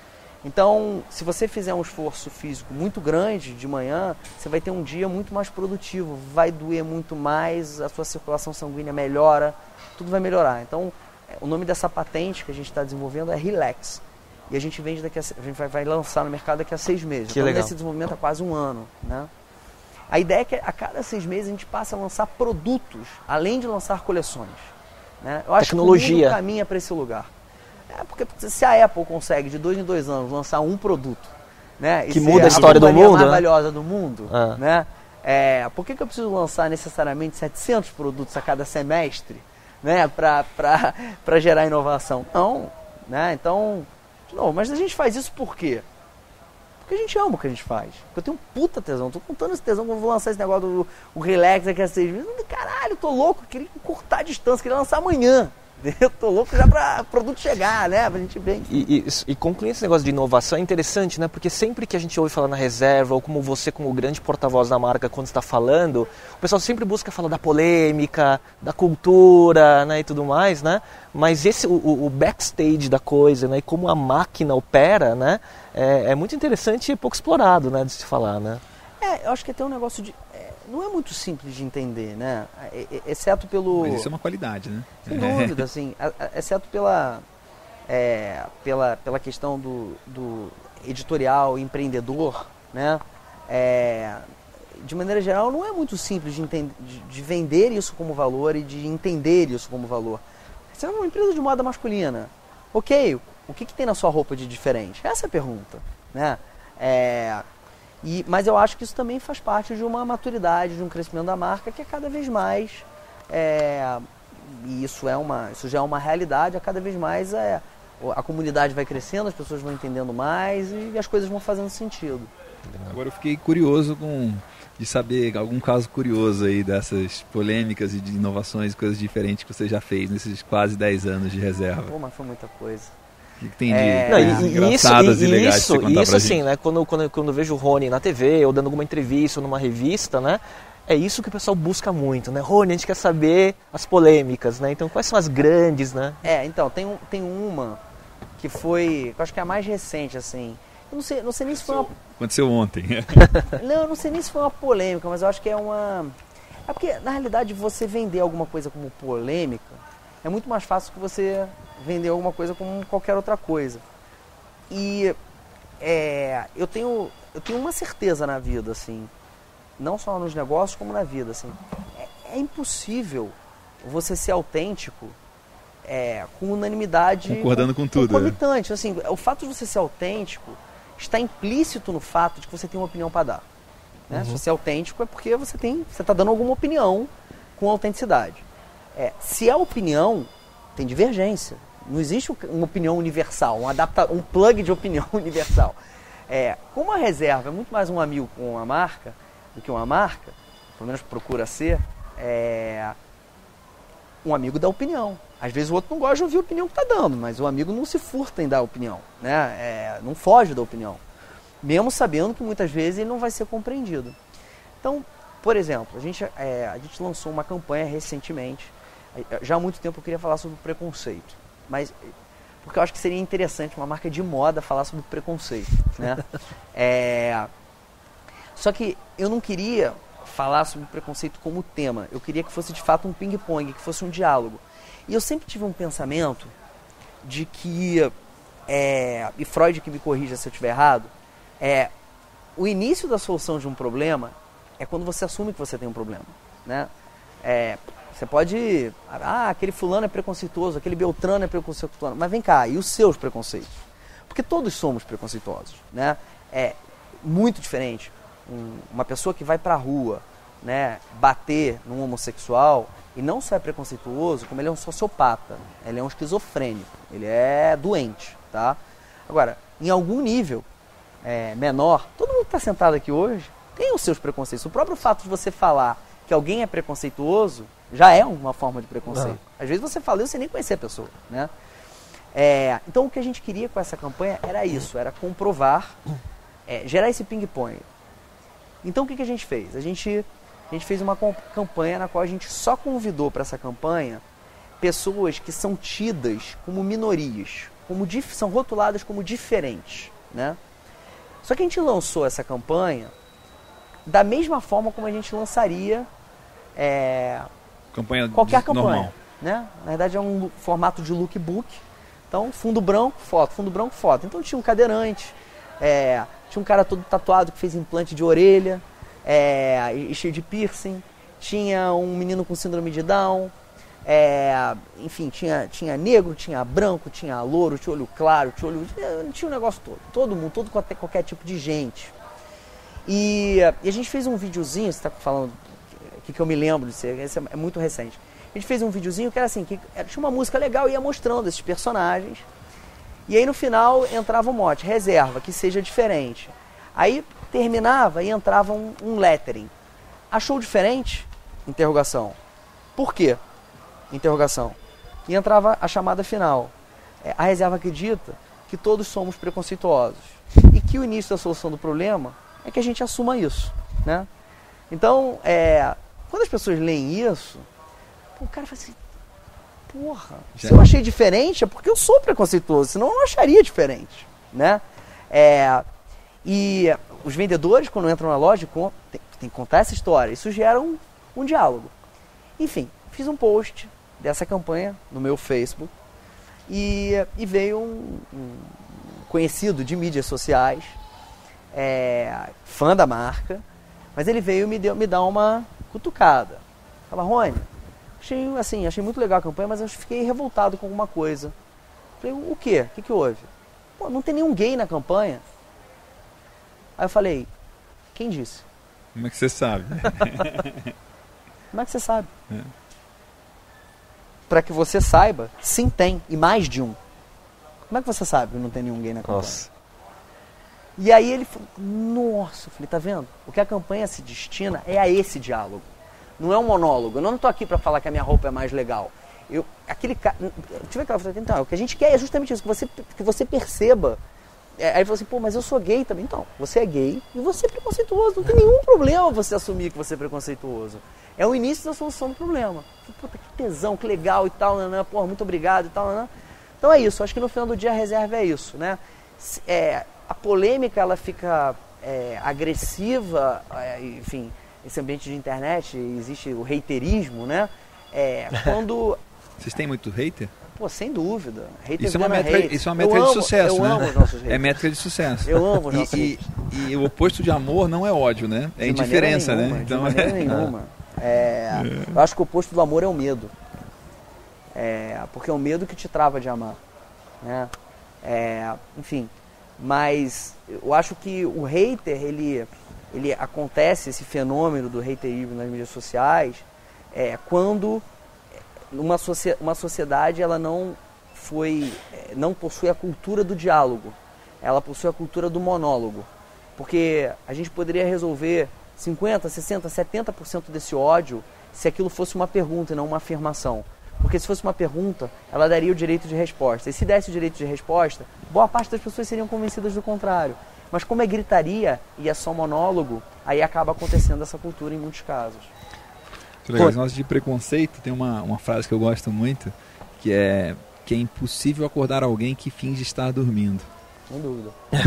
Então, se você fizer um esforço físico muito grande de manhã, você vai ter um dia muito mais produtivo, vai doer muito mais, a sua circulação sanguínea melhora, tudo vai melhorar. Então, o nome dessa patente que a gente está desenvolvendo é Relax. E a gente vende daqui a, a gente vai, vai lançar no mercado daqui a seis meses. Que então, legal. Nesse desenvolvimento há quase um ano, né? A ideia é que a cada seis meses a gente passa a lançar produtos, além de lançar coleções. Né? Eu acho Tecnologia. que o mundo caminha para esse lugar. É porque se a Apple consegue de dois em dois anos lançar um produto, né, que e muda ser a história do companhia mundo, mais né? valiosa do mundo, Ah. né? É, por que, que eu preciso lançar necessariamente setecentos produtos a cada semestre, né, para gerar inovação? Não, né? Então, de novo, mas a gente faz isso por quê? Porque a gente ama o que a gente faz. Porque eu tenho um puta tesão. Estou contando esse tesão quando eu vou lançar esse negócio do o Relax daqui a seis meses. Caralho, eu tô louco, eu queria cortar a distância, queria lançar amanhã. Eu tô louco já para o produto chegar, né? Pra gente ver. E, e, e concluindo esse negócio de inovação é interessante, né? Porque sempre que a gente ouve falar na reserva, ou como você, como grande porta-voz da marca, quando está falando, o pessoal sempre busca falar da polêmica, da cultura, né? E tudo mais, né? Mas esse, o, o backstage da coisa, né? E como a máquina opera, né? É, é muito interessante e pouco explorado, né? De se falar, né? É, eu acho que tem um negócio de... É, não é muito simples de entender, né? É, é, exceto pelo... Mas isso é uma qualidade, né? Sem dúvida, assim. a, a, exceto pela, é, pela, pela questão do, do editorial empreendedor, né? É, de maneira geral, não é muito simples de, entender, de, de vender isso como valor e de entender isso como valor. Você é uma empresa de moda masculina. Ok, o que, que tem na sua roupa de diferente? Essa é a pergunta, né? É... E, mas eu acho que isso também faz parte de uma maturidade, de um crescimento da marca que é cada vez mais, é, e isso, é uma, isso já é uma realidade, a cada vez mais é, a comunidade vai crescendo, as pessoas vão entendendo mais e as coisas vão fazendo sentido. Agora eu fiquei curioso com, de saber algum caso curioso aí dessas polêmicas e de inovações, coisas diferentes que você já fez nesses quase dez anos de reserva. Pô, mas foi muita coisa. O que tem de É, Não, coisas e, e engraçadas isso, e e legais isso, pra você contar isso pra assim, gente? né? Quando, quando, quando eu vejo o Rony na T V ou dando alguma entrevista ou numa revista, né? É isso que o pessoal busca muito, né? Rony, a gente quer saber as polêmicas, né? Então, quais são as grandes, né? É, então, tem, um, tem uma que foi, eu acho que é a mais recente, assim. Eu não sei, não sei nem se foi uma... Aconteceu ontem. Não, eu não sei nem se foi uma polêmica, mas eu acho que é uma... É porque, na realidade, você vender alguma coisa como polêmica é muito mais fácil que você vender alguma coisa como qualquer outra coisa. E é, eu, tenho, eu tenho uma certeza na vida, assim, não só nos negócios como na vida, assim, é, é impossível você ser autêntico é, com unanimidade... Concordando com tudo, concomitante, assim, o fato de você ser autêntico está implícito no fato de que você tem uma opinião para dar. Né? Uhum. Se você é autêntico é porque você tem, você está dando alguma opinião com autenticidade. É, se a opinião tem divergência, não existe uma opinião universal, um, adapta, um plug de opinião universal. É, como a reserva é muito mais um amigo com uma marca do que uma marca, pelo menos procura ser, é, um amigo dá opinião. Às vezes o outro não gosta de ouvir a opinião que está dando, mas o amigo não se furta em dar opinião, né? É, não foge da opinião, mesmo sabendo que muitas vezes ele não vai ser compreendido. Então, por exemplo, a gente, é, a gente lançou uma campanha recentemente, já há muito tempo eu queria falar sobre preconceito, mas porque eu acho que seria interessante uma marca de moda falar sobre preconceito, né? É, só que eu não queria falar sobre preconceito como tema, eu queria que fosse de fato um ping-pong, que fosse um diálogo. E eu sempre tive um pensamento de que, é, e Freud que me corrija se eu estiver errado, é, o início da solução de um problema é quando você assume que você tem um problema, né? É, você pode... Ah, aquele fulano é preconceituoso, aquele Beltrano é preconceituoso. Mas vem cá, e os seus preconceitos? Porque todos somos preconceituosos, né? É muito diferente um, uma pessoa que vai pra rua, né, bater num homossexual e não só é preconceituoso, como ele é um sociopata, ele é um esquizofrênico, ele é doente, tá? Agora, em algum nível, é, menor, todo mundo que está sentado aqui hoje tem os seus preconceitos. O próprio fato de você falar que alguém é preconceituoso já é uma forma de preconceito. Não. Às vezes você fala isso sem nem conhecer a pessoa, né? É, então o que a gente queria com essa campanha era isso, era comprovar, é, gerar esse ping-pong. Então o que, que a gente fez? A gente, a gente fez uma campanha na qual a gente só convidou para essa campanha pessoas que são tidas como minorias, como dif- são rotuladas como diferentes, né? Só que a gente lançou essa campanha da mesma forma como a gente lançaria é, campanha qualquer campanha, normal. Né? Na verdade é um formato de lookbook. Então, fundo branco, foto, fundo branco, foto. Então tinha um cadeirante, é, tinha um cara todo tatuado que fez implante de orelha, é, e cheio de piercing, tinha um menino com síndrome de Down, é, enfim, tinha, tinha negro, tinha branco, tinha louro, tinha olho claro, tinha olho... Tinha o negócio todo, todo mundo, todo qualquer, qualquer tipo de gente. E, e a gente fez um videozinho, você está falando, que, que eu me lembro disso, esse é muito recente. A gente fez um videozinho que era assim, que tinha uma música legal e ia mostrando esses personagens. E aí no final entrava um mote, reserva, que seja diferente. Aí terminava e entrava um, um lettering. Achou diferente? Interrogação. Por quê? Interrogação. E entrava a chamada final. É, a reserva acredita que todos somos preconceituosos. E que o início da solução do problema é que a gente assuma isso, né? Então, é, quando as pessoas leem isso, o cara fala assim, porra, Já. se eu achei diferente é porque eu sou preconceituoso, senão eu não acharia diferente, né? É, e os vendedores, quando entram na loja, tem, tem que contar essa história, isso gera um, um diálogo. Enfim, fiz um post dessa campanha no meu Facebook e, e veio um, um conhecido de mídias sociais, é, fã da marca, mas ele veio me, deu, me dar uma cutucada. Fala, Rony, Achei, assim, achei muito legal a campanha, mas eu fiquei revoltado com alguma coisa. Falei, o quê? O que, que houve? Pô, não tem nenhum gay na campanha. Aí eu falei, quem disse? Como é que você sabe? Como é que você sabe? É. Para que você saiba, sim tem, e mais de um. Como é que você sabe que não tem nenhum gay na campanha? Nossa. E aí ele falou, nossa, eu falei, tá vendo? O que a campanha se destina é a esse diálogo. Não é um monólogo. Eu não estou aqui para falar que a minha roupa é mais legal. Eu, aquele cara, tive aquela então, o que a gente quer é justamente isso, que você, que você perceba. É, aí ele falou assim, pô, mas eu sou gay também. Então, você é gay e você é preconceituoso. Não tem nenhum problema você assumir que você é preconceituoso. É o início da solução do problema. Puta, que tesão, que legal e tal, né? Porra, muito obrigado e tal, né? Então é isso. Acho que no final do dia a reserva é isso, né? É, a polêmica, ela fica é, agressiva, é, enfim... Esse ambiente de internet, existe o haterismo, né? É, quando... Vocês têm muito hater? Pô, sem dúvida. Hater isso, é uma métrica, hate. isso é uma métrica eu de amo, sucesso, eu né? Amo os nossos haters. É métrica de sucesso. Eu amo os nossos e, e, e o oposto de amor não é ódio, né? É de indiferença, nenhuma, né? Então, de maneira é... nenhuma. É, é. Eu acho que o oposto do amor é o medo. É, porque é o medo que te trava de amar. Né? É, enfim, mas eu acho que o hater, ele... ele acontece, esse fenômeno do haterismo nas mídias sociais, é, quando uma, socia- uma sociedade ela não, foi, não possui a cultura do diálogo, ela possui a cultura do monólogo. Porque a gente poderia resolver cinquenta, sessenta, setenta por cento desse ódio se aquilo fosse uma pergunta e não uma afirmação. Porque se fosse uma pergunta, ela daria o direito de resposta. E se desse o direito de resposta, boa parte das pessoas seriam convencidas do contrário. Mas como é gritaria e é só monólogo, aí acaba acontecendo essa cultura em muitos casos. Esse negócio de preconceito, tem uma, uma frase que eu gosto muito, que é que é impossível acordar alguém que finge estar dormindo. Sem dúvida.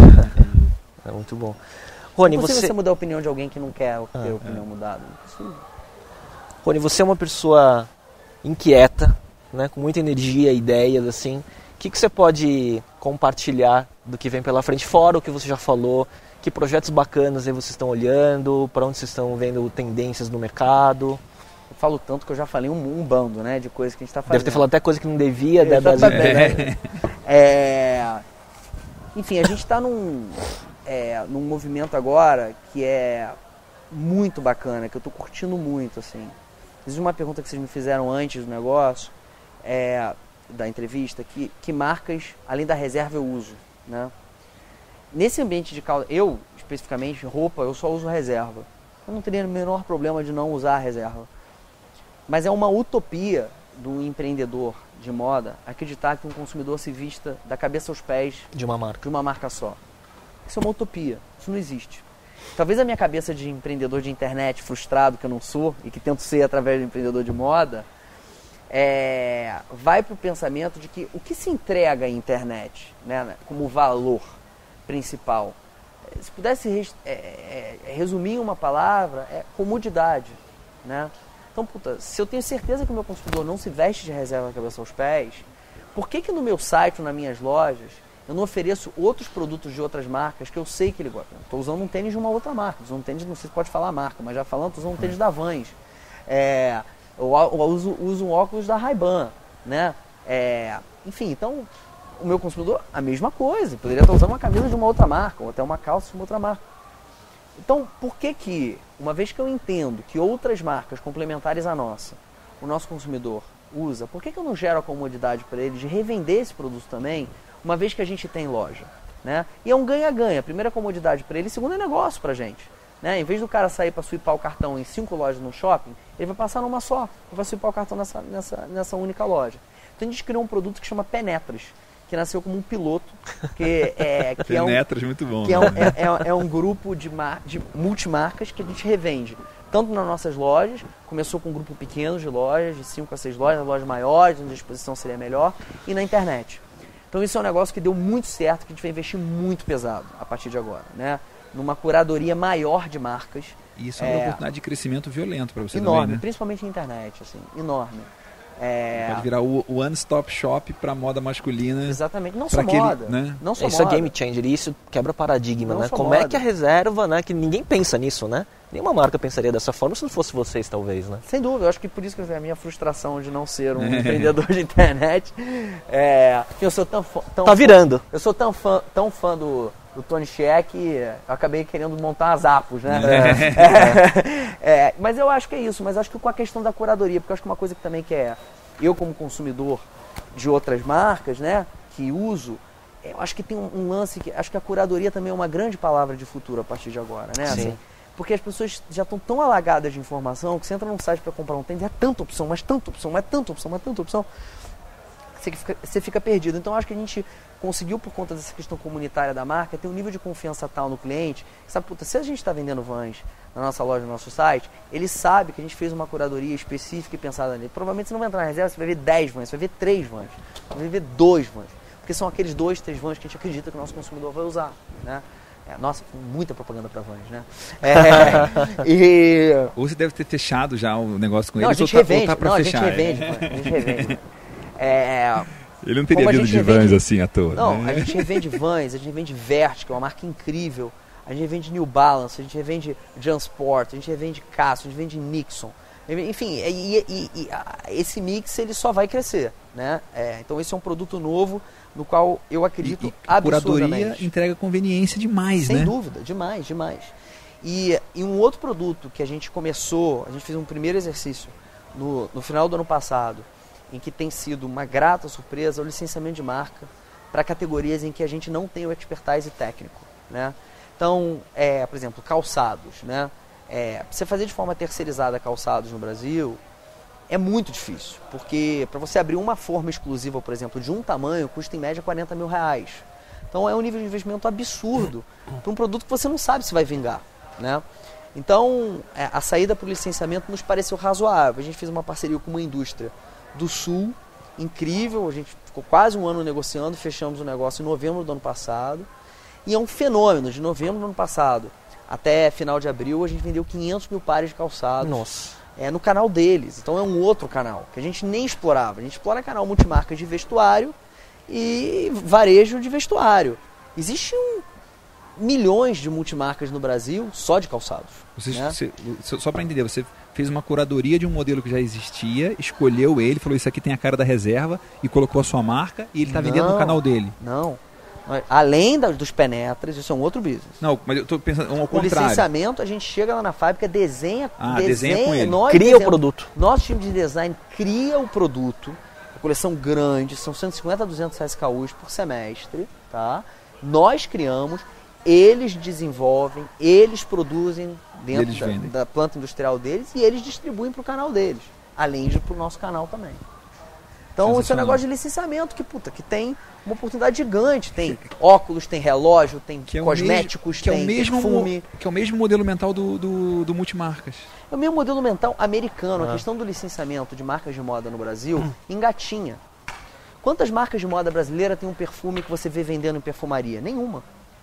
É muito bom. Rony, é impossível você... você mudar a opinião de alguém que não quer ter ah, a opinião é. mudada. Impossível. Rony, você é uma pessoa inquieta, né, com muita energia, ideias, assim. O que, que você pode compartilhar do que vem pela frente, fora o que você já falou? Que projetos bacanas aí vocês estão olhando? Para onde vocês estão vendo tendências no mercado? Eu falo tanto que eu já falei um, um bando, né, de coisas que a gente está fazendo. Deve ter falado até coisa que não devia. Né, das é. É... Enfim, a gente está num, é, num movimento agora que é muito bacana, que eu estou curtindo muito, assim. Existe uma pergunta que vocês me fizeram antes do negócio, é, da entrevista, que, que marcas, além da reserva, eu uso, né? nesse ambiente de calça, eu, especificamente, roupa, eu só uso reserva. Eu não teria o menor problema de não usar reserva. Mas é uma utopia do empreendedor de moda acreditar que um consumidor se vista da cabeça aos pés de uma marca. De uma marca só. Isso é uma utopia. Isso não existe. Talvez a minha cabeça de empreendedor de internet frustrado, que eu não sou, e que tento ser através de empreendedor de moda, é, vai para o pensamento de que o que se entrega à internet, né, como valor principal, se pudesse res, é, é, resumir em uma palavra, é comodidade, né? Então, puta, se eu tenho certeza que o meu consumidor não se veste de reserva da cabeça aos pés, por que que no meu site ou nas minhas lojas eu não ofereço outros produtos de outras marcas que eu sei que ele gosta? Estou usando um tênis de uma outra marca, estou usando um tênis, não sei se pode falar a marca, mas já falando, estou usando um tênis da Vans. É, eu, eu uso, uso um óculos da Ray-Ban, né? É, enfim, então, o meu consumidor, a mesma coisa. Poderia estar usando uma camisa de uma outra marca, ou até uma calça de uma outra marca. Então, por que que, uma vez que eu entendo que outras marcas complementares à nossa, o nosso consumidor usa, por que que eu não gero a comodidade para ele de revender esse produto também, uma vez que a gente tem loja, né? E é um ganha-ganha. Primeiro é comodidade para ele, segundo é negócio para a gente, né? Em vez do cara sair para swipar o cartão em cinco lojas no shopping, ele vai passar numa só, e vai swipar o cartão nessa, nessa, nessa única loja. Então a gente criou um produto que chama Penetras, que nasceu como um piloto, que é, que Penetras, é um, muito bom. Que é, um, é, é, é um grupo de, mar, de multimarcas que a gente revende, tanto nas nossas lojas, começou com um grupo pequeno de lojas, de cinco a seis lojas, as lojas maiores, onde a exposição seria melhor, e na internet. Então isso é um negócio que deu muito certo, que a gente vai investir muito pesado a partir de agora, né? Numa curadoria maior de marcas. E isso é uma oportunidade de crescimento violento para você enorme, também, né? Principalmente na internet, assim, enorme. É... Pode virar o one-stop shop para moda masculina. Exatamente, não só aquele, moda. Né? Não só isso moda. é game changer, isso quebra paradigma, não né? Como moda. é que a reserva, né? Que ninguém pensa nisso, né? Nenhuma marca pensaria dessa forma se não fosse vocês, talvez, né? Sem dúvida, eu acho que por isso que a minha frustração de não ser um é. empreendedor de internet. É, eu sou tão fã. Tão tá virando. Fã, eu sou tão fã, tão fã do, do Tony Hsieh que eu acabei querendo montar as apos, né? É. É, é, mas eu acho que é isso, mas acho que com a questão da curadoria, porque eu acho que uma coisa que também que é. Eu, como consumidor de outras marcas, né, que uso, eu acho que tem um, um lance que acho que a curadoria também é uma grande palavra de futuro a partir de agora, né? Sim. Assim, porque as pessoas já estão tão alagadas de informação que você entra num site para comprar um tênis, é tanta opção, mas tanta opção, mas tanta opção, mas tanta opção, você fica, você fica perdido. Então acho que a gente conseguiu, por conta dessa questão comunitária da marca, ter um nível de confiança tal no cliente, que sabe, puta, se a gente está vendendo Vans na nossa loja, no nosso site, ele sabe que a gente fez uma curadoria específica e pensada nele. Provavelmente você não vai entrar na reserva, você vai ver dez Vans, você vai ver três Vans, você vai ver dois Vans, porque são aqueles dois, três Vans que a gente acredita que o nosso consumidor vai usar, né? É, nossa, muita propaganda para Vans, né? É, e... Ou você deve ter fechado já o negócio com não, eles, a gente ou revende, tá, ou tá não, pra a fechar. gente revende, é. a gente revende. É... Ele não teria Como a vindo gente de Vans revende- assim à toa. Não, né? a gente revende Vans, a gente revende Vert, que é uma marca incrível. A gente revende New Balance, a gente revende Jansport, a gente revende Casio, a gente vende Nixon. Enfim, e, e- e, a- esse mix ele só vai crescer, né? É, então esse é um produto novo no qual eu acredito E, e a curadoria absurdamente. entrega conveniência demais, Sem né? dúvida, demais, demais. E, e um outro produto que a gente começou, a gente fez um primeiro exercício no, no final do ano passado, em que tem sido uma grata surpresa, é o licenciamento de marca para categorias em que a gente não tem o expertise técnico, né? Então, é, por exemplo, calçados, né? É, você fazer de forma terceirizada calçados no Brasil é muito difícil, porque para você abrir uma forma exclusiva, por exemplo, de um tamanho, custa em média quarenta mil reais. Então é um nível de investimento absurdo para um produto que você não sabe se vai vingar, né? Então é, a saída para o licenciamento nos pareceu razoável. A gente fez uma parceria com uma indústria do Sul, incrível, a gente ficou quase um ano negociando, fechamos o negócio em novembro do ano passado, e é um fenômeno. De novembro do ano passado até final de abril, a gente vendeu quinhentos mil pares de calçados. Nossa. É, no canal deles. Então é um outro canal que a gente nem explorava. A gente explora canal multimarca de vestuário e varejo de vestuário. Existem milhões de multimarcas no Brasil só de calçados. Você, né? você, só para entender, você fez uma curadoria de um modelo que já existia, escolheu ele, falou isso aqui tem a cara da reserva e colocou a sua marca e ele está vendendo no canal dele. Não. Além da, dos penetras, isso é um outro business. Não, mas eu estou pensando ao O contrário. licenciamento, a gente chega lá na fábrica, desenha, Ah, desenha, desenha com ele. nós Cria o desenhamos- produto. Nosso time de design cria o produto, a coleção grande, são cento e cinquenta a duzentos S K Us por semestre, tá? Nós criamos eles desenvolvem, eles produzem dentro Eles da, vendem. da planta industrial deles e eles distribuem para o canal deles, além de para o nosso canal também. Então, esse é um Sensacional. negócio de licenciamento que, puta, que tem uma oportunidade gigante. Tem óculos, tem relógio, tem Que é o cosméticos, mesmo, que é tem o mesmo, perfume. mo- que é o mesmo modelo mental do, do, do multimarcas. É o mesmo modelo mental americano. Ah. A questão do licenciamento de marcas de moda no Brasil engatinha. Quantas marcas de moda brasileira tem um perfume que você vê vendendo em perfumaria? Nenhuma.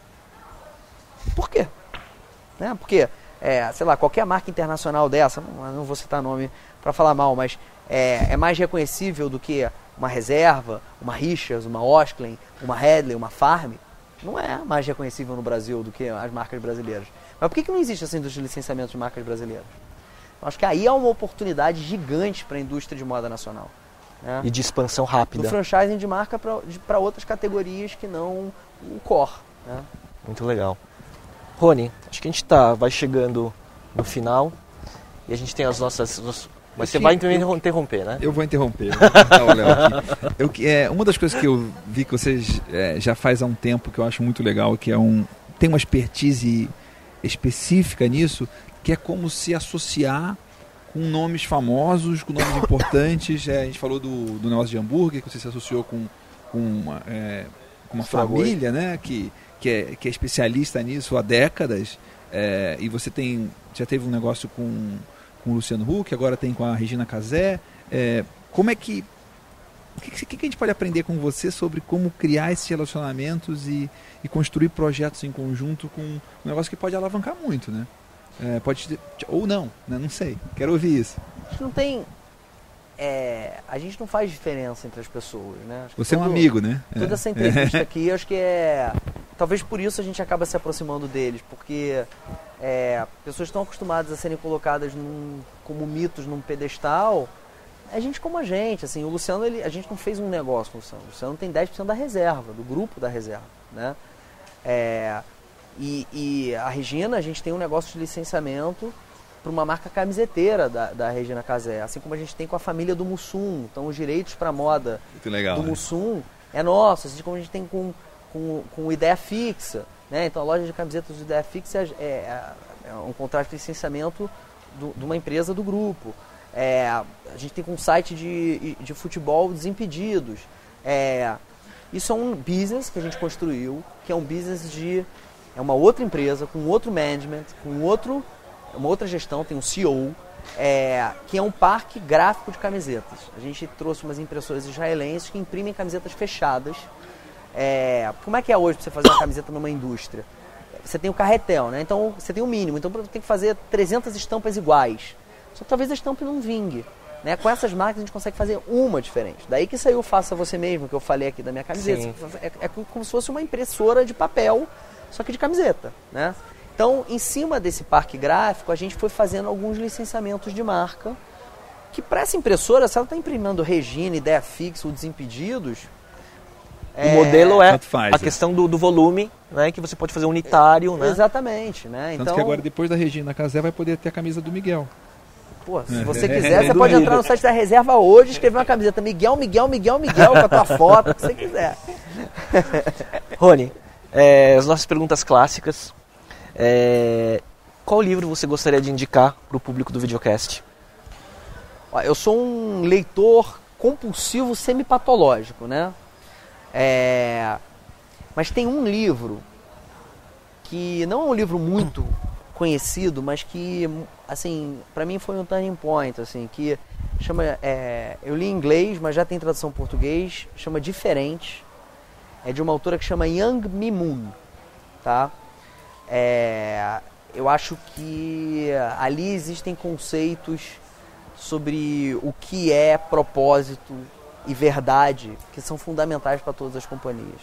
Por quê? Né? Porque, é, sei lá, qualquer marca internacional dessa, não, não vou citar nome para falar mal, mas é, é mais reconhecível do que uma Reserva, uma Richards, uma Osklen, uma Headley, uma Farm. Não é mais reconhecível no Brasil do que as marcas brasileiras. Mas por que, que não existe essa indústria de licenciamento de marcas brasileiras? Eu acho que aí há uma oportunidade gigante para a indústria de moda nacional. Né? E de expansão Do rápida. franchising de marca para outras categorias que não o core. Né? Muito legal. Rony, acho que a gente tá, vai chegando no final e a gente tem as nossas... Mas Eu você que- vai eu- interromper, né? Eu vou interromper. Eu vou cortar o Léo aqui. Eu, que- é, uma das coisas que eu vi que vocês é, já faz há um tempo que eu acho muito legal, que é um tem uma expertise específica nisso, que é como se associar com nomes famosos, com nomes importantes. É, a gente falou do, do negócio de hambúrguer, que você se associou com, com uma, é, com uma Fragoi. família, né, que, que, é, que é especialista nisso há décadas. É, e você tem, já teve um negócio com, com o Luciano Huck, agora tem com a Regina Casé. É, como é que o que, que, que a gente pode aprender com você sobre como criar esses relacionamentos e, e construir projetos em conjunto com um negócio que pode alavancar muito, né? É, pode te- ou não, né? Não sei. Quero ouvir isso. Acho que não tem... é, a gente não faz diferença entre as pessoas, né? Acho que Você é um todo- amigo, né? Toda É. essa entrevista aqui, acho que é... Talvez por isso a gente acaba se aproximando deles, porque é, pessoas estão acostumadas a serem colocadas num, como mitos num pedestal. É gente como a gente, assim, o Luciano, ele, a gente não fez um negócio com o Luciano. O Luciano tem dez por cento da reserva, do grupo da reserva, né? É, e, e a Regina, a gente tem um negócio de licenciamento para uma marca camiseteira da, da Regina Casé, assim como a gente tem com a família do Mussum. Então, os direitos para moda Muito legal. do né? Mussum é nosso, assim como a gente tem com, com, com o Ideia Fixa, né? Então a loja de camisetas do Ideia Fixa é, é, é um contrato de licenciamento do, de uma empresa do grupo. É, a gente tem com um site de, de futebol Desimpedidos. É, isso é um business que a gente construiu, que é um business de... É uma outra empresa, com outro management, com outro, uma outra gestão, tem um C E O, é, que é um parque gráfico de camisetas. A gente trouxe umas impressoras israelenses que imprimem camisetas fechadas. É, como é que é hoje para você fazer uma camiseta numa indústria? Você tem o carretel, né? Então você tem o mínimo. Então você tem que fazer trezentas estampas iguais. Só que talvez a estampa não vingue. Né? Com essas marcas a gente consegue fazer uma diferente. Daí que saiu o Faça Você Mesmo, que eu falei aqui da minha camiseta. Sim. É, é como se fosse uma impressora de papel, só que de camiseta. Né? Então, em cima desse parque gráfico, a gente foi fazendo alguns licenciamentos de marca, que para essa impressora, se ela está imprimindo Regina, Ideia Fixa ou Desimpedidos... O modelo é Tanto faz, a é. questão do, do volume, né? Que você pode fazer unitário, né? Exatamente. Né? Tanto Então, que agora, depois da Regina Casé, vai poder ter a camisa do Miguel. pô, se É. você É. quiser, você pode entrar no site da Reserva hoje e escrever uma camiseta Miguel, Miguel, Miguel, Miguel, com a tua foto, o que você quiser. Rony, é, as nossas perguntas clássicas. É, qual livro você gostaria de indicar para o público do videocast? Ó, eu sou um leitor compulsivo semipatológico, né? É, mas tem um livro que não é um livro muito conhecido, mas que, assim, para mim foi um turning point, assim, que chama, é, eu li em inglês, mas já tem tradução em português, chama Diferente, é de uma autora que chama Young Mi Moon, tá? É, eu acho que ali existem conceitos sobre o que é propósito e verdade, que são fundamentais para todas as companhias.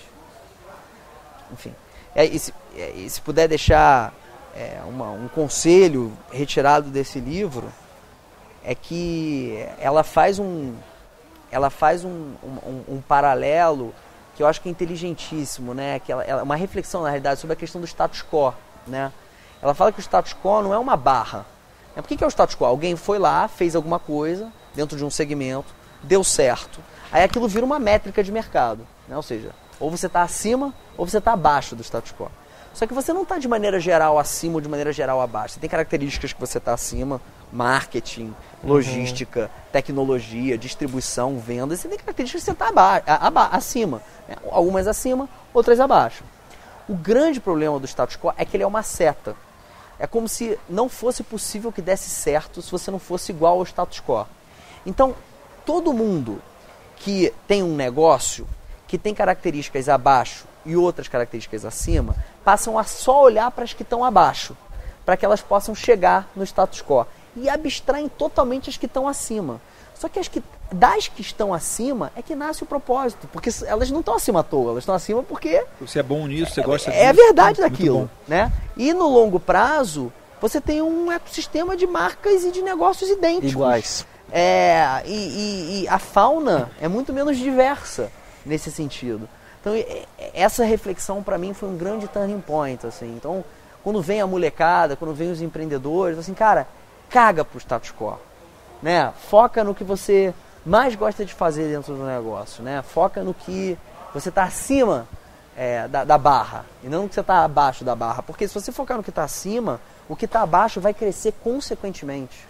Enfim, é, e, se, é, e se puder deixar é, uma, um conselho retirado desse livro, é que ela faz um, ela faz um, um, um, um paralelo que eu acho que é inteligentíssimo, né? Que ela, ela, uma reflexão, na realidade, sobre a questão do status quo, né? Ela fala que o status quo não é uma barra. Por que, que é o status quo? Alguém foi lá, fez alguma coisa dentro de um segmento, deu certo. Aí aquilo vira uma métrica de mercado, né? Ou seja, ou você está acima ou você está abaixo do status quo. Só que você não está de maneira geral acima ou de maneira geral abaixo. Você tem características que você está acima, marketing, logística, uhum. tecnologia, distribuição, vendas. Você tem características que você está aba aba acima. Né? Algumas acima, outras abaixo. O grande problema do status quo é que ele é uma seta. É como se não fosse possível que desse certo se você não fosse igual ao status quo. Então, todo mundo que tem um negócio que tem características abaixo e outras características acima, passam a só olhar para as que estão abaixo, para que elas possam chegar no status quo. E abstraem totalmente as que estão acima. Só que, as que das que estão acima é que nasce o propósito, porque elas não estão acima à toa, elas estão acima porque... Você é bom nisso, você gosta é, disso. É verdade daquilo, né? E no longo prazo, você tem um ecossistema de marcas e de negócios idênticos. Iguais. É, e, e, e a fauna é muito menos diversa nesse sentido. Então, essa reflexão para mim foi um grande turning point, assim. Então, quando vem a molecada, quando vem os empreendedores, assim, cara, caga pro status quo, né? Foca no que você mais gosta de fazer dentro do negócio, né? Foca no que você está acima é, da, da barra e não no que você está abaixo da barra, porque se você focar no que está acima, o que está abaixo vai crescer consequentemente,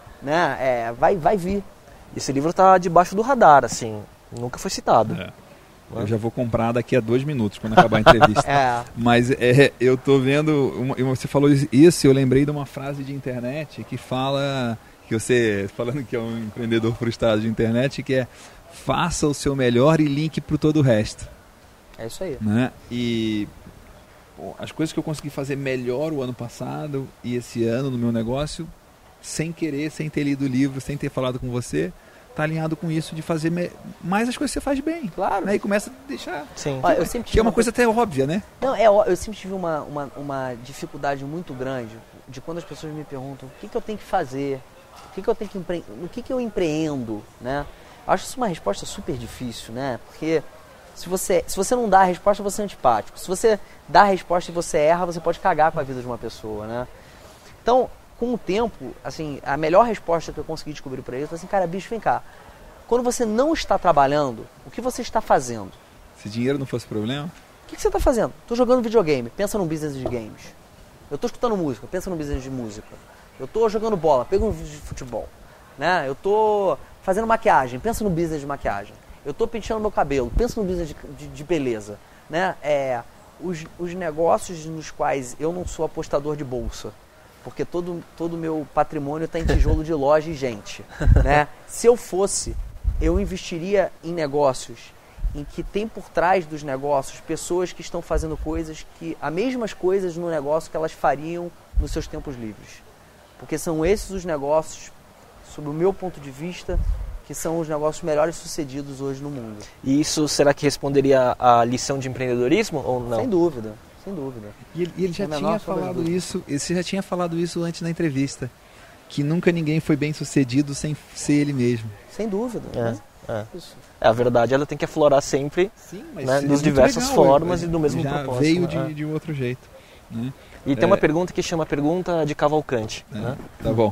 né? É, vai, vai vir. Esse livro está debaixo do radar, assim, nunca foi citado. É. Eu já vou comprar daqui a dois minutos, quando acabar a entrevista. é. Mas é, eu tô vendo, uma, você falou isso, eu lembrei de uma frase de internet que fala, que você, falando que é um empreendedor frustrado de internet, que é: faça o seu melhor e link para todo o resto. É isso aí. Né? E pô, as coisas que eu consegui fazer melhor o ano passado e esse ano no meu negócio, sem querer, sem ter lido o livro, sem ter falado com você, tá alinhado com isso de fazer me... mais as coisas que você faz bem. Claro. Aí começa a deixar... Sim. Olha, eu sempre que é uma uma coisa até óbvia, né? Não, é, eu sempre tive uma, uma, uma dificuldade muito grande de quando as pessoas me perguntam o que, que eu tenho que fazer, o que, que eu tenho que empre... no que, que eu empreendo, né? Eu acho isso uma resposta super difícil, né? Porque se você, se você não dá a resposta, você é antipático. Se você dá a resposta e você erra, você pode cagar com a vida de uma pessoa, né? Então, com o tempo, assim, a melhor resposta que eu consegui descobrir para isso é assim, cara, bicho, vem cá. Quando você não está trabalhando, o que você está fazendo? Se dinheiro não fosse problema? O que, que você está fazendo? Estou jogando videogame, pensa num business de games. Eu estou escutando música, pensa num business de música. Eu estou jogando bola, pega um vídeo de futebol. Né? Eu estou fazendo maquiagem, pensa no business de maquiagem. Eu estou penteando meu cabelo, pensa no business de, de, de beleza. Né? É, os, os negócios nos quais eu não sou apostador de bolsa, porque todo o todo meu patrimônio está em tijolo de loja e gente. Né? Se eu fosse, eu investiria em negócios em que tem por trás dos negócios pessoas que estão fazendo coisas que, as mesmas coisas no negócio que elas fariam nos seus tempos livres. Porque são esses os negócios, sob o meu ponto de vista, que são os negócios melhores sucedidos hoje no mundo. E isso será que responderia à lição de empreendedorismo ou não? Sem dúvida. Sem dúvida. E ele, e ele já tinha falado isso, você já tinha falado isso antes na entrevista, que nunca ninguém foi bem sucedido sem ser ele mesmo. Sem dúvida. É, né? é. é a verdade, ela tem que aflorar sempre. Sim, mas né, dos diversas legal, formas ele, e do mesmo já propósito. Veio né? de, de outro jeito. Né? E tem é, uma pergunta que chama pergunta de Cavalcante. É, né? Tá bom.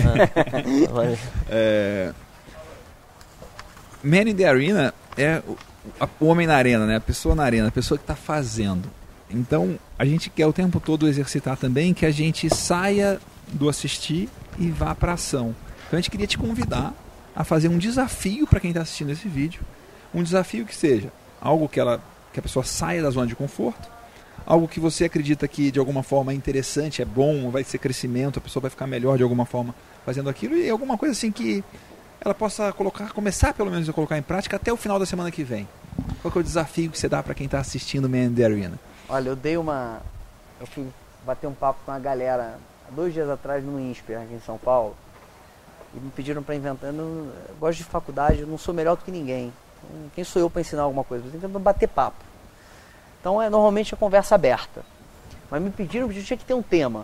É. é, Man in the Arena é o, a, o homem na arena, né? A pessoa na arena, a pessoa que está fazendo. Então, a gente quer o tempo todo exercitar também que a gente saia do assistir e vá para ação. Então, a gente queria te convidar a fazer um desafio para quem está assistindo esse vídeo. Um desafio que seja algo que, ela, que a pessoa saia da zona de conforto, algo que você acredita que de alguma forma é interessante, é bom, vai ser crescimento, a pessoa vai ficar melhor de alguma forma fazendo aquilo, e alguma coisa assim que ela possa colocar, começar pelo menos a colocar em prática até o final da semana que vem. Qual que é o desafio que você dá para quem está assistindo Man in the Arena? Olha, eu dei uma... Eu fui bater um papo com uma galera dois dias atrás no INSPER, aqui em São Paulo, e me pediram para inventar. Eu, não, eu gosto de faculdade, eu não sou melhor do que ninguém. Quem sou eu para ensinar alguma coisa? Eu tenho que bater papo. Então, é normalmente a conversa aberta. Mas me pediram, me pediram, tinha que ter um tema.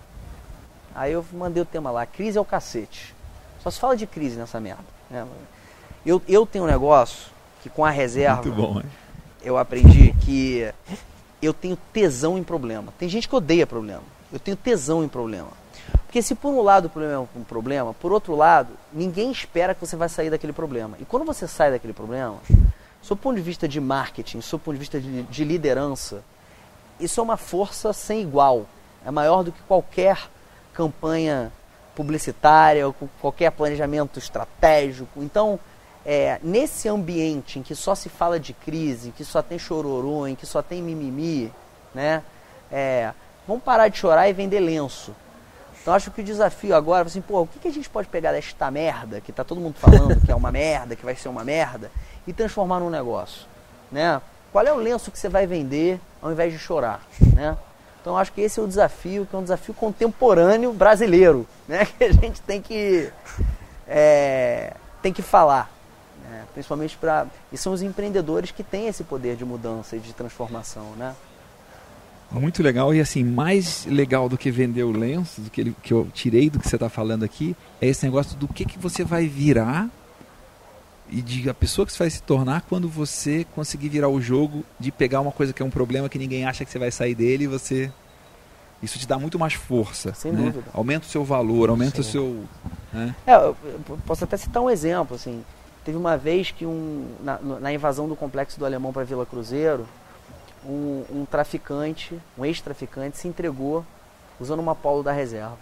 Aí eu mandei o tema lá, crise é o cacete. Só se fala de crise nessa merda. Né? Eu, eu tenho um negócio que com a reserva... Muito bom, hein? Eu aprendi que eu tenho tesão em problema. Tem gente que odeia problema. Eu tenho tesão em problema. Porque se por um lado o problema é um problema, por outro lado, ninguém espera que você vai sair daquele problema. E quando você sai daquele problema, sob o ponto de vista de marketing, sob o ponto de vista de, de liderança, isso é uma força sem igual. É maior do que qualquer campanha publicitária, ou qualquer planejamento estratégico. Então, é, nesse ambiente em que só se fala de crise, em que só tem chororô, em que só tem mimimi, né? É, vamos parar de chorar e vender lenço. Então, acho que o desafio agora é assim, pô, o que, que a gente pode pegar desta merda, que tá todo mundo falando que é uma merda, que vai ser uma merda, e transformar num negócio, né? Qual é o lenço que você vai vender ao invés de chorar, né? Então, acho que esse é o desafio, que é um desafio contemporâneo brasileiro, né? Que a gente tem que, é, tem que falar, né? Principalmente para... E são os empreendedores que têm esse poder de mudança e de transformação, né? Muito legal, e assim, mais legal do que vender o lenço, do que, ele, que eu tirei do que você está falando aqui, é esse negócio do que, que você vai virar e de a pessoa que você vai se tornar quando você conseguir virar o jogo, de pegar uma coisa que é um problema que ninguém acha que você vai sair dele e você... Isso te dá muito mais força. Sem né? dúvida. Aumenta o seu valor, aumenta Sim. o seu... Né? É, eu posso até citar um exemplo, assim, teve uma vez que um, na, na invasão do Complexo do Alemão para Vila Cruzeiro, Um, um traficante, um ex-traficante se entregou usando uma Polo da reserva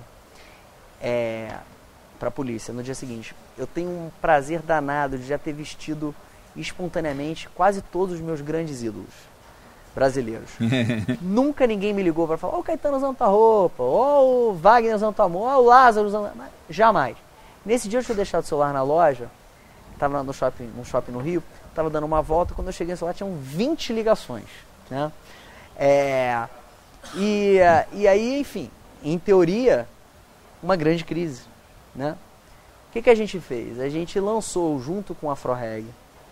é, para a polícia no dia seguinte. Eu tenho um prazer danado de já ter vestido espontaneamente quase todos os meus grandes ídolos brasileiros. Nunca ninguém me ligou para falar, ó, o Caetano usando tua roupa, ó, o Wagner usando tua roupa, ó, o Lázaro usando... Jamais. Nesse dia eu tinha deixado o celular na loja, estava no shopping, no shopping no Rio, estava dando uma volta, quando eu cheguei no celular tinham vinte ligações. Né? É, e, e aí, enfim, em teoria, uma grande crise. Né? O que, que a gente fez? A gente lançou, junto com a AfroReg,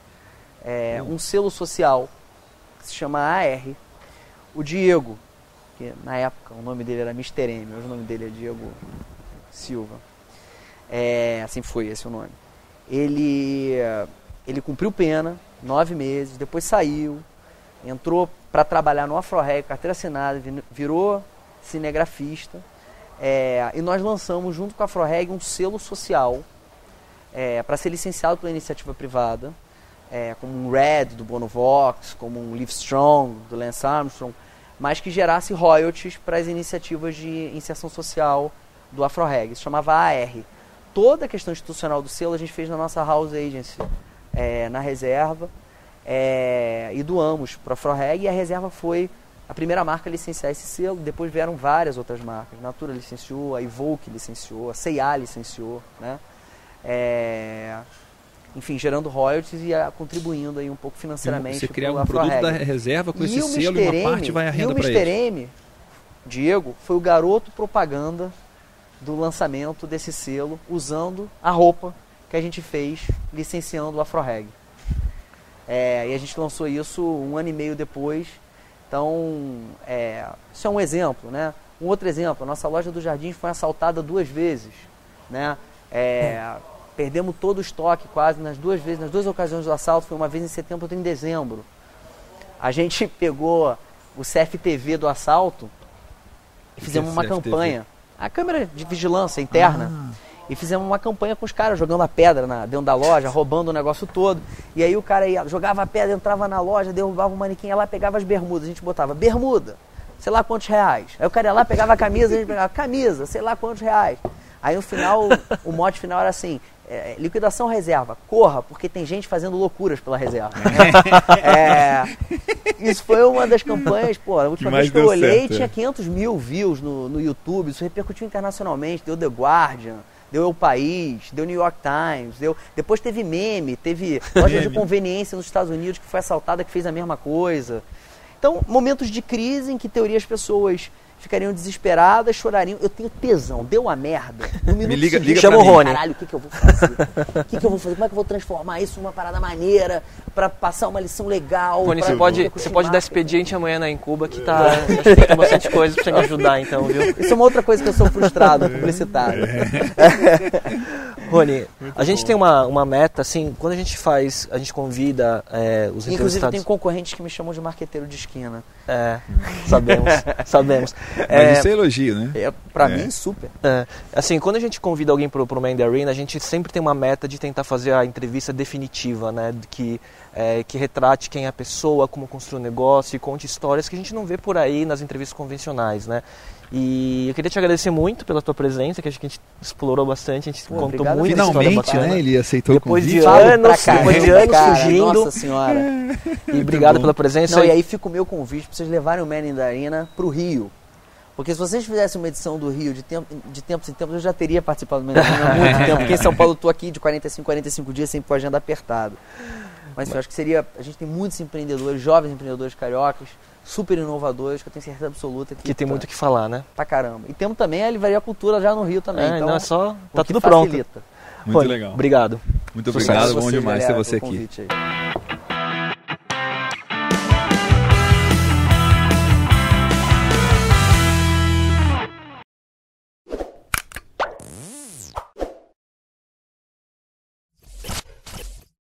é, um selo social que se chama A R. O Diego, que na época o nome dele era mister M, hoje o nome dele é Diego Silva. É, assim foi esse o nome. Ele, ele cumpriu pena, nove meses, depois saiu, entrou para trabalhar no AfroReg, carteira assinada, virou cinegrafista, é, e nós lançamos junto com a AfroReg um selo social é, para ser licenciado pela iniciativa privada, é, como um Red do Bono Vox, como um Live Strong do Lance Armstrong, mas que gerasse royalties para as iniciativas de inserção social do AfroReg. Isso chamava A R. Toda a questão institucional do selo a gente fez na nossa house agency, é, na reserva, É, e doamos para a AfroReg, e a reserva foi a primeira marca a licenciar esse selo. Depois vieram várias outras marcas. A Natura licenciou, a Evoque licenciou, a C e A licenciou, né? É, enfim, gerando royalties e a, contribuindo aí um pouco financeiramente. Você criar um produto da reserva com esse selo e uma parte vai a renda para eles. E o mister M, Diego, foi o garoto propaganda do lançamento desse selo, usando a roupa que a gente fez licenciando o AfroReg. É, e a gente lançou isso um ano e meio depois. Então, é, isso é um exemplo, né? Um outro exemplo, a nossa loja do Jardins foi assaltada duas vezes, né? É, perdemos todo o estoque quase nas duas vezes, nas duas ocasiões do assalto, foi uma vez em setembro, outra em dezembro. A gente pegou o C F T V do assalto e fizemos uma campanha. A câmera de vigilância interna. Ah. E fizemos uma campanha com os caras jogando a pedra na, dentro da loja, roubando o negócio todo. E aí o cara ia, jogava a pedra, entrava na loja, derrubava o manequim, ia lá, pegava as bermudas. A gente botava bermuda, sei lá quantos reais. Aí o cara ia lá, pegava a camisa, a gente pegava camisa, sei lá quantos reais. Aí no final, o mote final era assim, é, liquidação reserva, corra, porque tem gente fazendo loucuras pela reserva. é, isso foi uma das campanhas, pô, a última vez que eu olhei certo, tinha é. quinhentos mil views no, no YouTube, isso repercutiu internacionalmente, deu The Guardian, deu O País, deu New York Times, deu... depois teve meme, teve loja de conveniência nos Estados Unidos que foi assaltada, que fez a mesma coisa. Então, momentos de crise em que, em teoria, as pessoas ficariam desesperadas, chorariam. Eu tenho tesão, deu uma merda. No minuto Me liga, seguinte, liga chama o Rony. Caralho, o que, que eu vou fazer? O que, que eu vou fazer? Como é que eu vou transformar isso numa parada maneira para passar uma lição legal? Rony, você pode, você pode dar expediente amanhã na Incuba, que tá, acho que tem bastante coisa pra você me ajudar, então, viu? Isso é uma outra coisa que eu sou frustrado, publicitário. Rony, a gente tem uma, uma meta, assim, quando a gente faz, a gente convida é, os Inclusive, entrevistados... tem concorrentes que me chamam de marqueteiro de esquina. É, sabemos, sabemos. Mas É, isso é elogio, né? É, pra É. mim, super. É, assim, quando a gente convida alguém pro, pro Man in the Arena, a gente sempre tem uma meta de tentar fazer a entrevista definitiva, né? Que, é, que retrate quem é a pessoa, como construir um negócio e conte histórias que a gente não vê por aí nas entrevistas convencionais, né? E eu queria te agradecer muito pela tua presença, que acho que a gente explorou bastante, a gente Pô, contou obrigado muita história Finalmente, bacana. né? Ele aceitou Depois o de convite. anos, Falo pra depois de caramba, anos cara, fugindo. Nossa senhora. E obrigado bom. pela presença. Não, e aí fica o meu convite pra vocês levarem o Man in the Arena pro Rio. Porque se vocês fizessem uma edição do Rio de, tempo, de tempos em tempos, eu já teria participado do Man in the Arena há muito tempo. Porque em São Paulo eu tô aqui de quarenta e cinco, quarenta e cinco dias, sempre com a agenda apertada. Mas eu acho que seria... A gente tem muitos empreendedores, jovens empreendedores cariocas, super inovadores, que eu tenho certeza absoluta que... Que tem tá, muito o que falar, né? pra caramba. E temos também a Livraria Cultura já no Rio também. É, então, não, é só... o Tá que tudo pronto. facilita. Muito Rony, legal. Obrigado. Muito Sucesso. obrigado, bom Vocês, demais ter galera, você pelo aqui. convite aí.